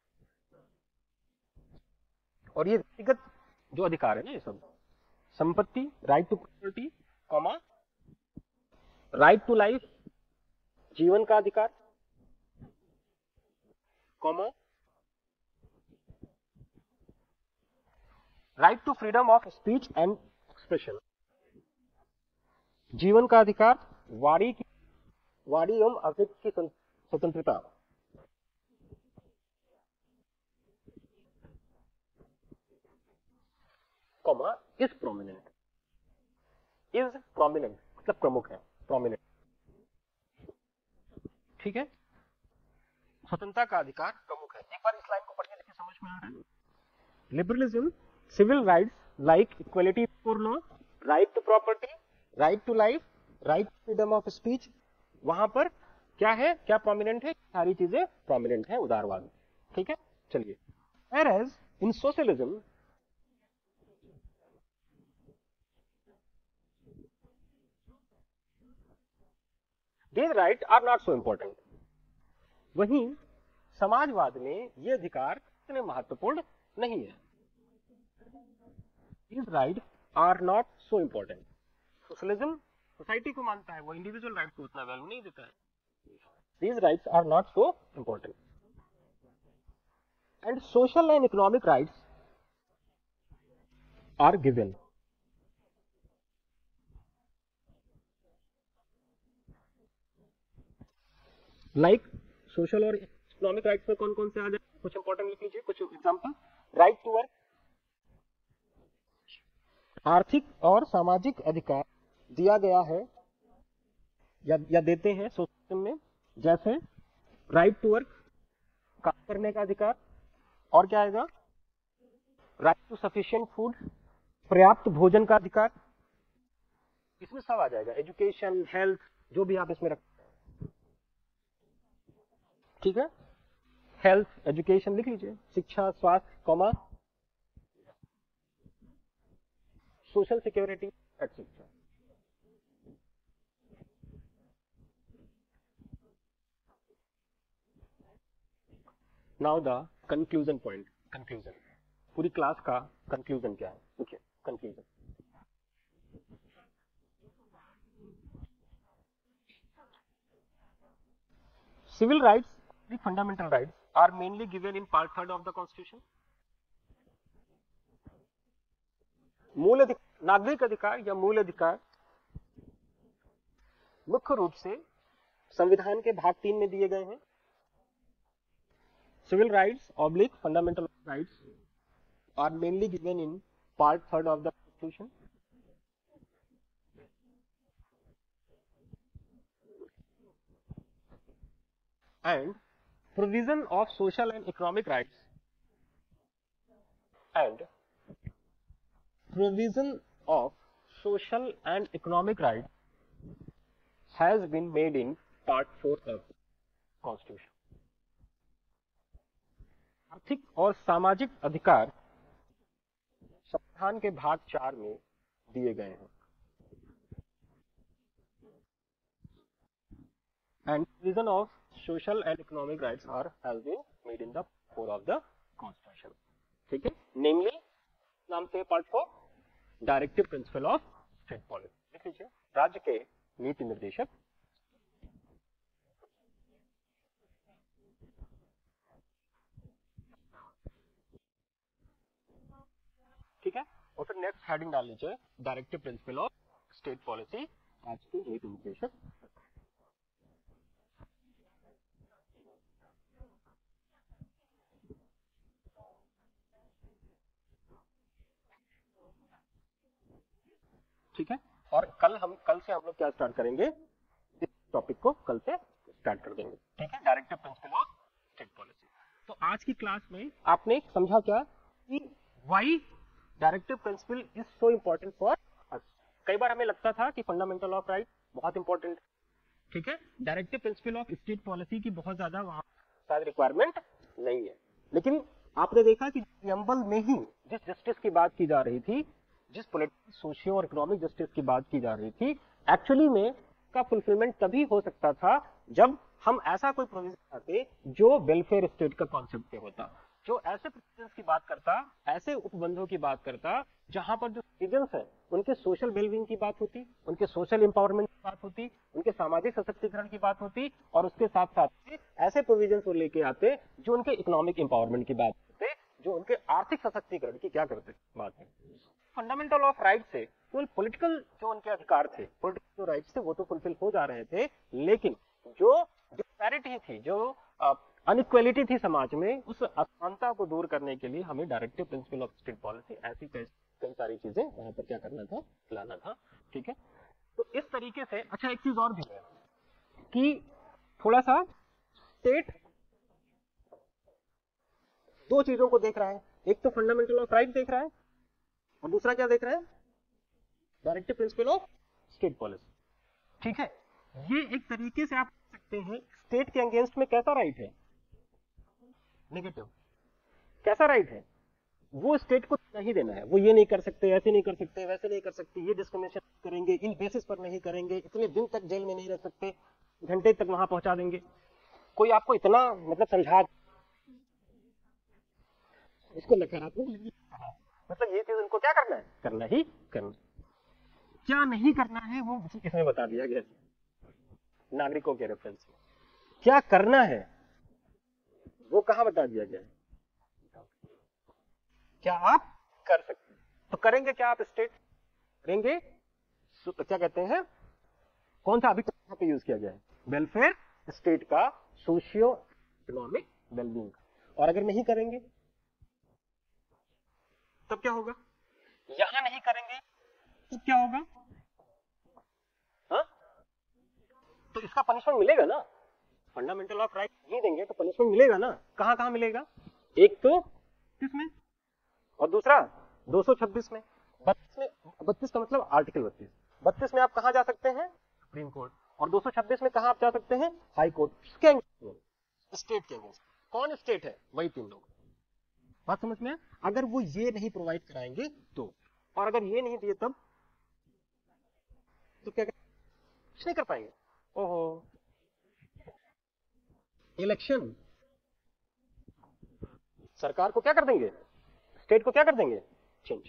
और ये व्यक्तिगत जो अधिकार है ना, ये सब संपत्ति, right to property, comma right to life जीवन का अधिकार, comma right to freedom of speech and expression जीवन का अधिकार, वाणी एवं अभिव्यक्ति की स्वतंत्रता, कॉमा इज प्रोमिनेंट मतलब प्रमुख है, प्रोमिनेंट। ठीक है, स्वतंत्रता का अधिकार प्रमुख है। एक बार इस लाइन को पढ़िए, देखिए समझ में आ रहा है। Liberalism civil rights like equality before law, right to property, right to life, right to freedom of speech, वहां पर क्या है? क्या प्रोमिनेंट है? सारी चीजें प्रोमिनेंट है उदारवाद में। ठीक है, चलिए। Whereas in socialism these rights are not so important. वहीं समाजवाद में ये अधिकार इतने महत्वपूर्ण नहीं है। These rights are not so important. Socialism society को मानता है, वो इंडिविजुअल राइट को उतना वैल्यू नहीं देता है। These rights are not so important. And social and economic rights are given. Like social और इकोनॉमिक राइट्स में कौन कौन से आ जाए? कुछ इंपॉर्टेंट लिख लीजिए, कुछ एग्जांपल। राइट टू वर्क, आर्थिक और सामाजिक अधिकार दिया गया है या देते हैं सोशलिज्म में, जैसे राइट टू वर्क काम करने का अधिकार, और क्या आएगा? राइट टू सफिशिएंट फूड पर्याप्त भोजन का अधिकार, इसमें सब आ जाएगा, एजुकेशन, हेल्थ, जो भी आप इसमें रख। ठीक है, हेल्थ, एजुकेशन लिख लीजिए, शिक्षा, स्वास्थ्य, comma social security etcetera. Now the conclusion point. Conclusion, पूरी क्लास का कंक्लूजन क्या है? देखिए conclusion, civil rights, the fundamental rights, are mainly given in part 3 of the Constitution. मूल नागरिक अधिकार या मूल अधिकार मुख्य रूप से संविधान के भाग 3 में दिए गए हैं। civil rights oblique fundamental rights are mainly given in part 3rd of the Constitution. And provision of social and economic rights and provision of social and economic rights has been made in part 4 of Constitution. आर्थिक और सामाजिक अधिकार संविधान के भाग 4 में दिए गए हैं. And provision of social and economic rights has been made in the 4 of the Constitution. ठीक है, namely नाम से part 4 directive principle of state policy. लिख लीजिए, राज्य के नीति निर्देशक ठीक है, और फिर नेक्स्ट हेडिंग डाल लीजिए directive principle of state policy, राज्य के नीति निर्देशक. ठीक है, और कल से हम लोग क्या स्टार्ट करेंगे, इस टॉपिक को कल से स्टार्ट कर देंगे. ठीक है, directive principle of state policy. तो आज की क्लास में आपने समझा क्या कि why directive principle is so important for us. कई बार हमें लगता था कि फंडामेंटल ऑफ राइट बहुत इंपॉर्टेंट. ठीक है, directive principle of state policy की बहुत ज्यादा वहां शायद रिक्वायरमेंट नहीं है. लेकिन आपने देखा कि प्रीएम्बल में ही जिस जस्टिस की बात की जा रही थी, जिस पॉलिटिकल, सोशियो और इकोनॉमिक जस्टिस की बात की जा रही थी, एक्चुअली में का फुलफिलमेंट तभी हो सकता था जब हम ऐसा कोई प्रोविजन लाते जो वेलफेयर स्टेट का कॉन्सेप्ट पे होता, जो ऐसे प्रोविजंस की बात करता, ऐसे उपबंधों की बात करता जहां पर जो सिटीजंस हैं उनके सोशल वेलबींग की बात होती, उनके सोशल एम्पावरमेंट की बात होती, उनके सामाजिक सशक्तिकरण की बात होती, और उसके साथ साथ ऐसे प्रोविजंस को लेके आते जो उनके इकोनॉमिक एम्पावरमेंट की बात करते, जो उनके आर्थिक सशक्तिकरण की क्या करते बात है. फंडामेंटल ऑफ राइट से केवल पॉलिटिकल जो उनके अधिकार थे, पॉलिटिकल जो राइट्स थे वो तो फुलफिल हो जा रहे थे, लेकिन जो डिस्पैरिटी थी, जो अनइक्वालिटी थी समाज में, उस असमानता को दूर करने के लिए हमें directive principle of state policy ऐसी कई सारी चीजें वहां पर क्या करना था, लाना था. ठीक है, तो इस तरीके से. अच्छा, एक चीज और भी है कि थोड़ा सा स्टेट दो चीजों को देख रहा है. एक तो फंडामेंटल ऑफ राइट देख रहा है और दूसरा क्या देख रहा है, directive principle of state policy. ठीक है, ये एक तरीके से आप कह सकते हैं स्टेट के अगेंस्ट में कैसा राइट है, नेगेटिव. कैसा राइट है, वो स्टेट को नहीं देना है. वो ये नहीं कर सकते, ऐसे नहीं कर सकते, वैसे नहीं कर सकते, ये डिस्क्रिमिनेशन करेंगे, इन बेसिस पर नहीं करेंगे, इतने दिन तक जेल में नहीं रह सकते, घंटे तक वहां पहुंचा देंगे. कोई आपको इतना मतलब समझा, इसको नकारात्मक, मतलब ये चीज उनको क्या करना है, करना ही करना. क्या नहीं करना है वो इसमें बता दिया गया नागरिकों के रेफरेंस में. क्या करना है वो कहां बता दिया गया है, क्या आप कर सकते हैं. तो करेंगे क्या आप, स्टेट करेंगे, क्या कहते हैं, कौन सा अभी यहाँ पे यूज किया गया है, वेलफेयर स्टेट का, सोशियो इकोनॉमिक वेलबींग. और अगर नहीं करेंगे तब क्या होगा, यहां नहीं करेंगे तब क्या होगा, हा? तो इसका पनिशमेंट मिलेगा ना. फंडामेंटल ऑफ राइट नहीं देंगे तो पनिशमेंट मिलेगा ना. कहां कहां मिलेगा, एक तो किसमें और दूसरा 226 में. 32 में, 32 का मतलब आर्टिकल 32. 32 में आप कहां जा सकते हैं, सुप्रीम कोर्ट, और 226 में कहां आप जा सकते हैं, हाई कोर्ट. किसके अगेंस्ट, स्टेट के अगेंस्ट. कौन स्टेट है, वही 3 लोग. बात समझ में. अगर वो ये नहीं प्रोवाइड कराएंगे तो, और अगर ये नहीं दिए तब तो क्या कुछ नहीं कर पाएंगे. ओहो, इलेक्शन, सरकार को क्या कर देंगे, स्टेट को क्या कर देंगे, चेंज.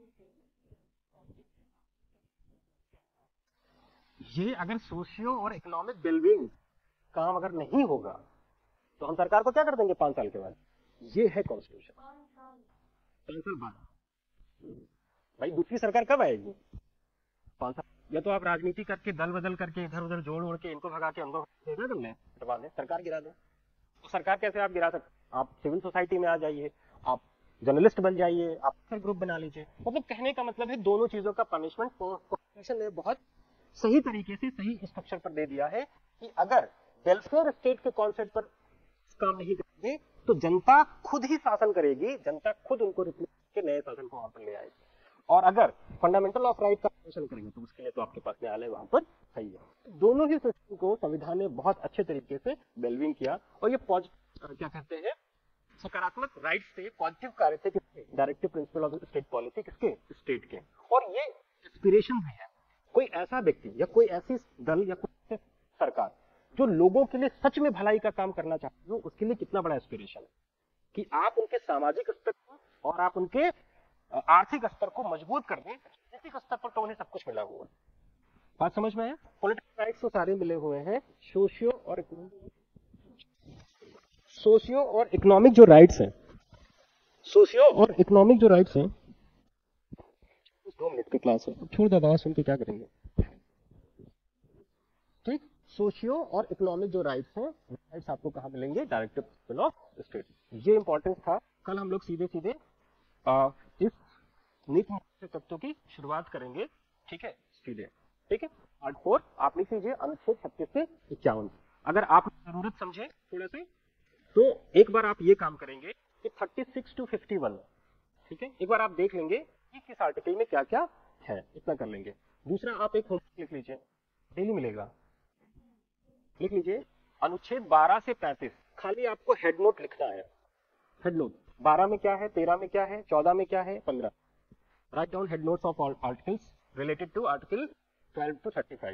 ये अगर सोशियो और इकोनॉमिक वेलबींग काम अगर नहीं होगा तो हम सरकार को क्या कर देंगे 5 साल के बाद. ये है कॉन्स्टिट्यूशन. 5 साल बाद भाई दूसरी सरकार कब आएगी, 5 साल. या तो आप राजनीति करके, दल बदल करके, इधर उधर जोड़ उड़ के, इनको भगा के उनको हटवा दें, सरकार गिरा दें. तो सरकार कैसे आप गिरा सकते, आप सिविल सोसाइटी में आ जाइए, आप जर्नलिस्ट बन जाइए, आप ग्रुप बना लीजिए। मतलब कहने का मतलब है दोनों चीजों का पनिशमेंट कॉन्स्टिट्यूशन ने बहुत सही तरीके से सही स्ट्रक्चर पर दे दिया है कि अगर वेलफेयर स्टेट के कॉन्सेप्ट पर काम नहीं करेंगे तो जनता खुद ही शासन करेगी, जनता खुद उनको रिप्लेस के नए शासन को वहां पर ले आएगी। और अगर फंडामेंटल ऑफ राइट का शासन करेंगे तो उसके लिए तो आपके पास न्यायालय वहां पर सही है। दोनों ही सिस्टम को संविधान ने बहुत अच्छे तरीके से वेलविंग किया और ये क्या कहते हैं सकारात्मक राइट्स थे, पॉजिटिव कार्य थे किसके, directive principle of state policy किसके, स्टेट के। और ये इंस्पिरेशन भी है। कोई ऐसा व्यक्ति या कोई ऐसी दल या कोई सरकार जो लोगों के लिए सच में भलाई का काम करना चाहती हो, उसके लिए कितना बड़ा इंस्पिरेशन है कि आप उनके सामाजिक स्तर को और आप उनके आर्थिक स्तर को मजबूत कर दें। राजनीतिक स्तर पर तो उन्हें सब कुछ मिला हुआ है। बात समझ में आया? पॉलिटिकल राइट्स तो सारे मिले हुए हैं, सोशियो और इकोनॉमिक जो राइट्स हैं, सोशियो और इकोनॉमिक जो राइट्स हैं, 2 मिनट की क्लास है, छोड़ दो, आवाज सुन के क्या करेंगे। ठीक, सोशियो और इकोनॉमिक जो राइट्स हैं, राइट्स आपको कहाँ मिलेंगे, डायरेक्टिव प्रिंसिपल ऑफ स्टेट। ये इंपॉर्टेंस था। कल हम लोग सीधे सीधे इस नीति मुख्य तत्वों की शुरुआत करेंगे। ठीक है, सीधे। ठीक है, पार्ट 4 आप लिख लीजिए अनुच्छेद 36 से 51। अगर आप जरूरत समझे थोड़े से तो एक बार आप ये काम करेंगे कि 36 to 51, ठीक है, एक बार आप देख लेंगे कि किस आर्टिकल में क्या क्या है, इतना कर लेंगे। दूसरा आप एक होमवर्क लिख लीजिए, डेली मिलेगा, लिख लीजिए अनुच्छेद 12 से 35। खाली आपको हेड नोट लिखना है। हेड नोट 12 में क्या है, 13 में क्या है, 14 में क्या है, 15। Write down head notes of all articles related to article 12 to 35।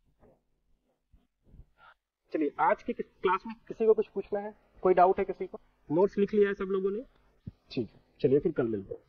चलिए, आज की क्लास में किसी को कुछ पूछना है, कोई डाउट है किसी को? नोट्स लिख लिया है सब लोगों ने? ठीक है, चलिए फिर कल मिलते हैं।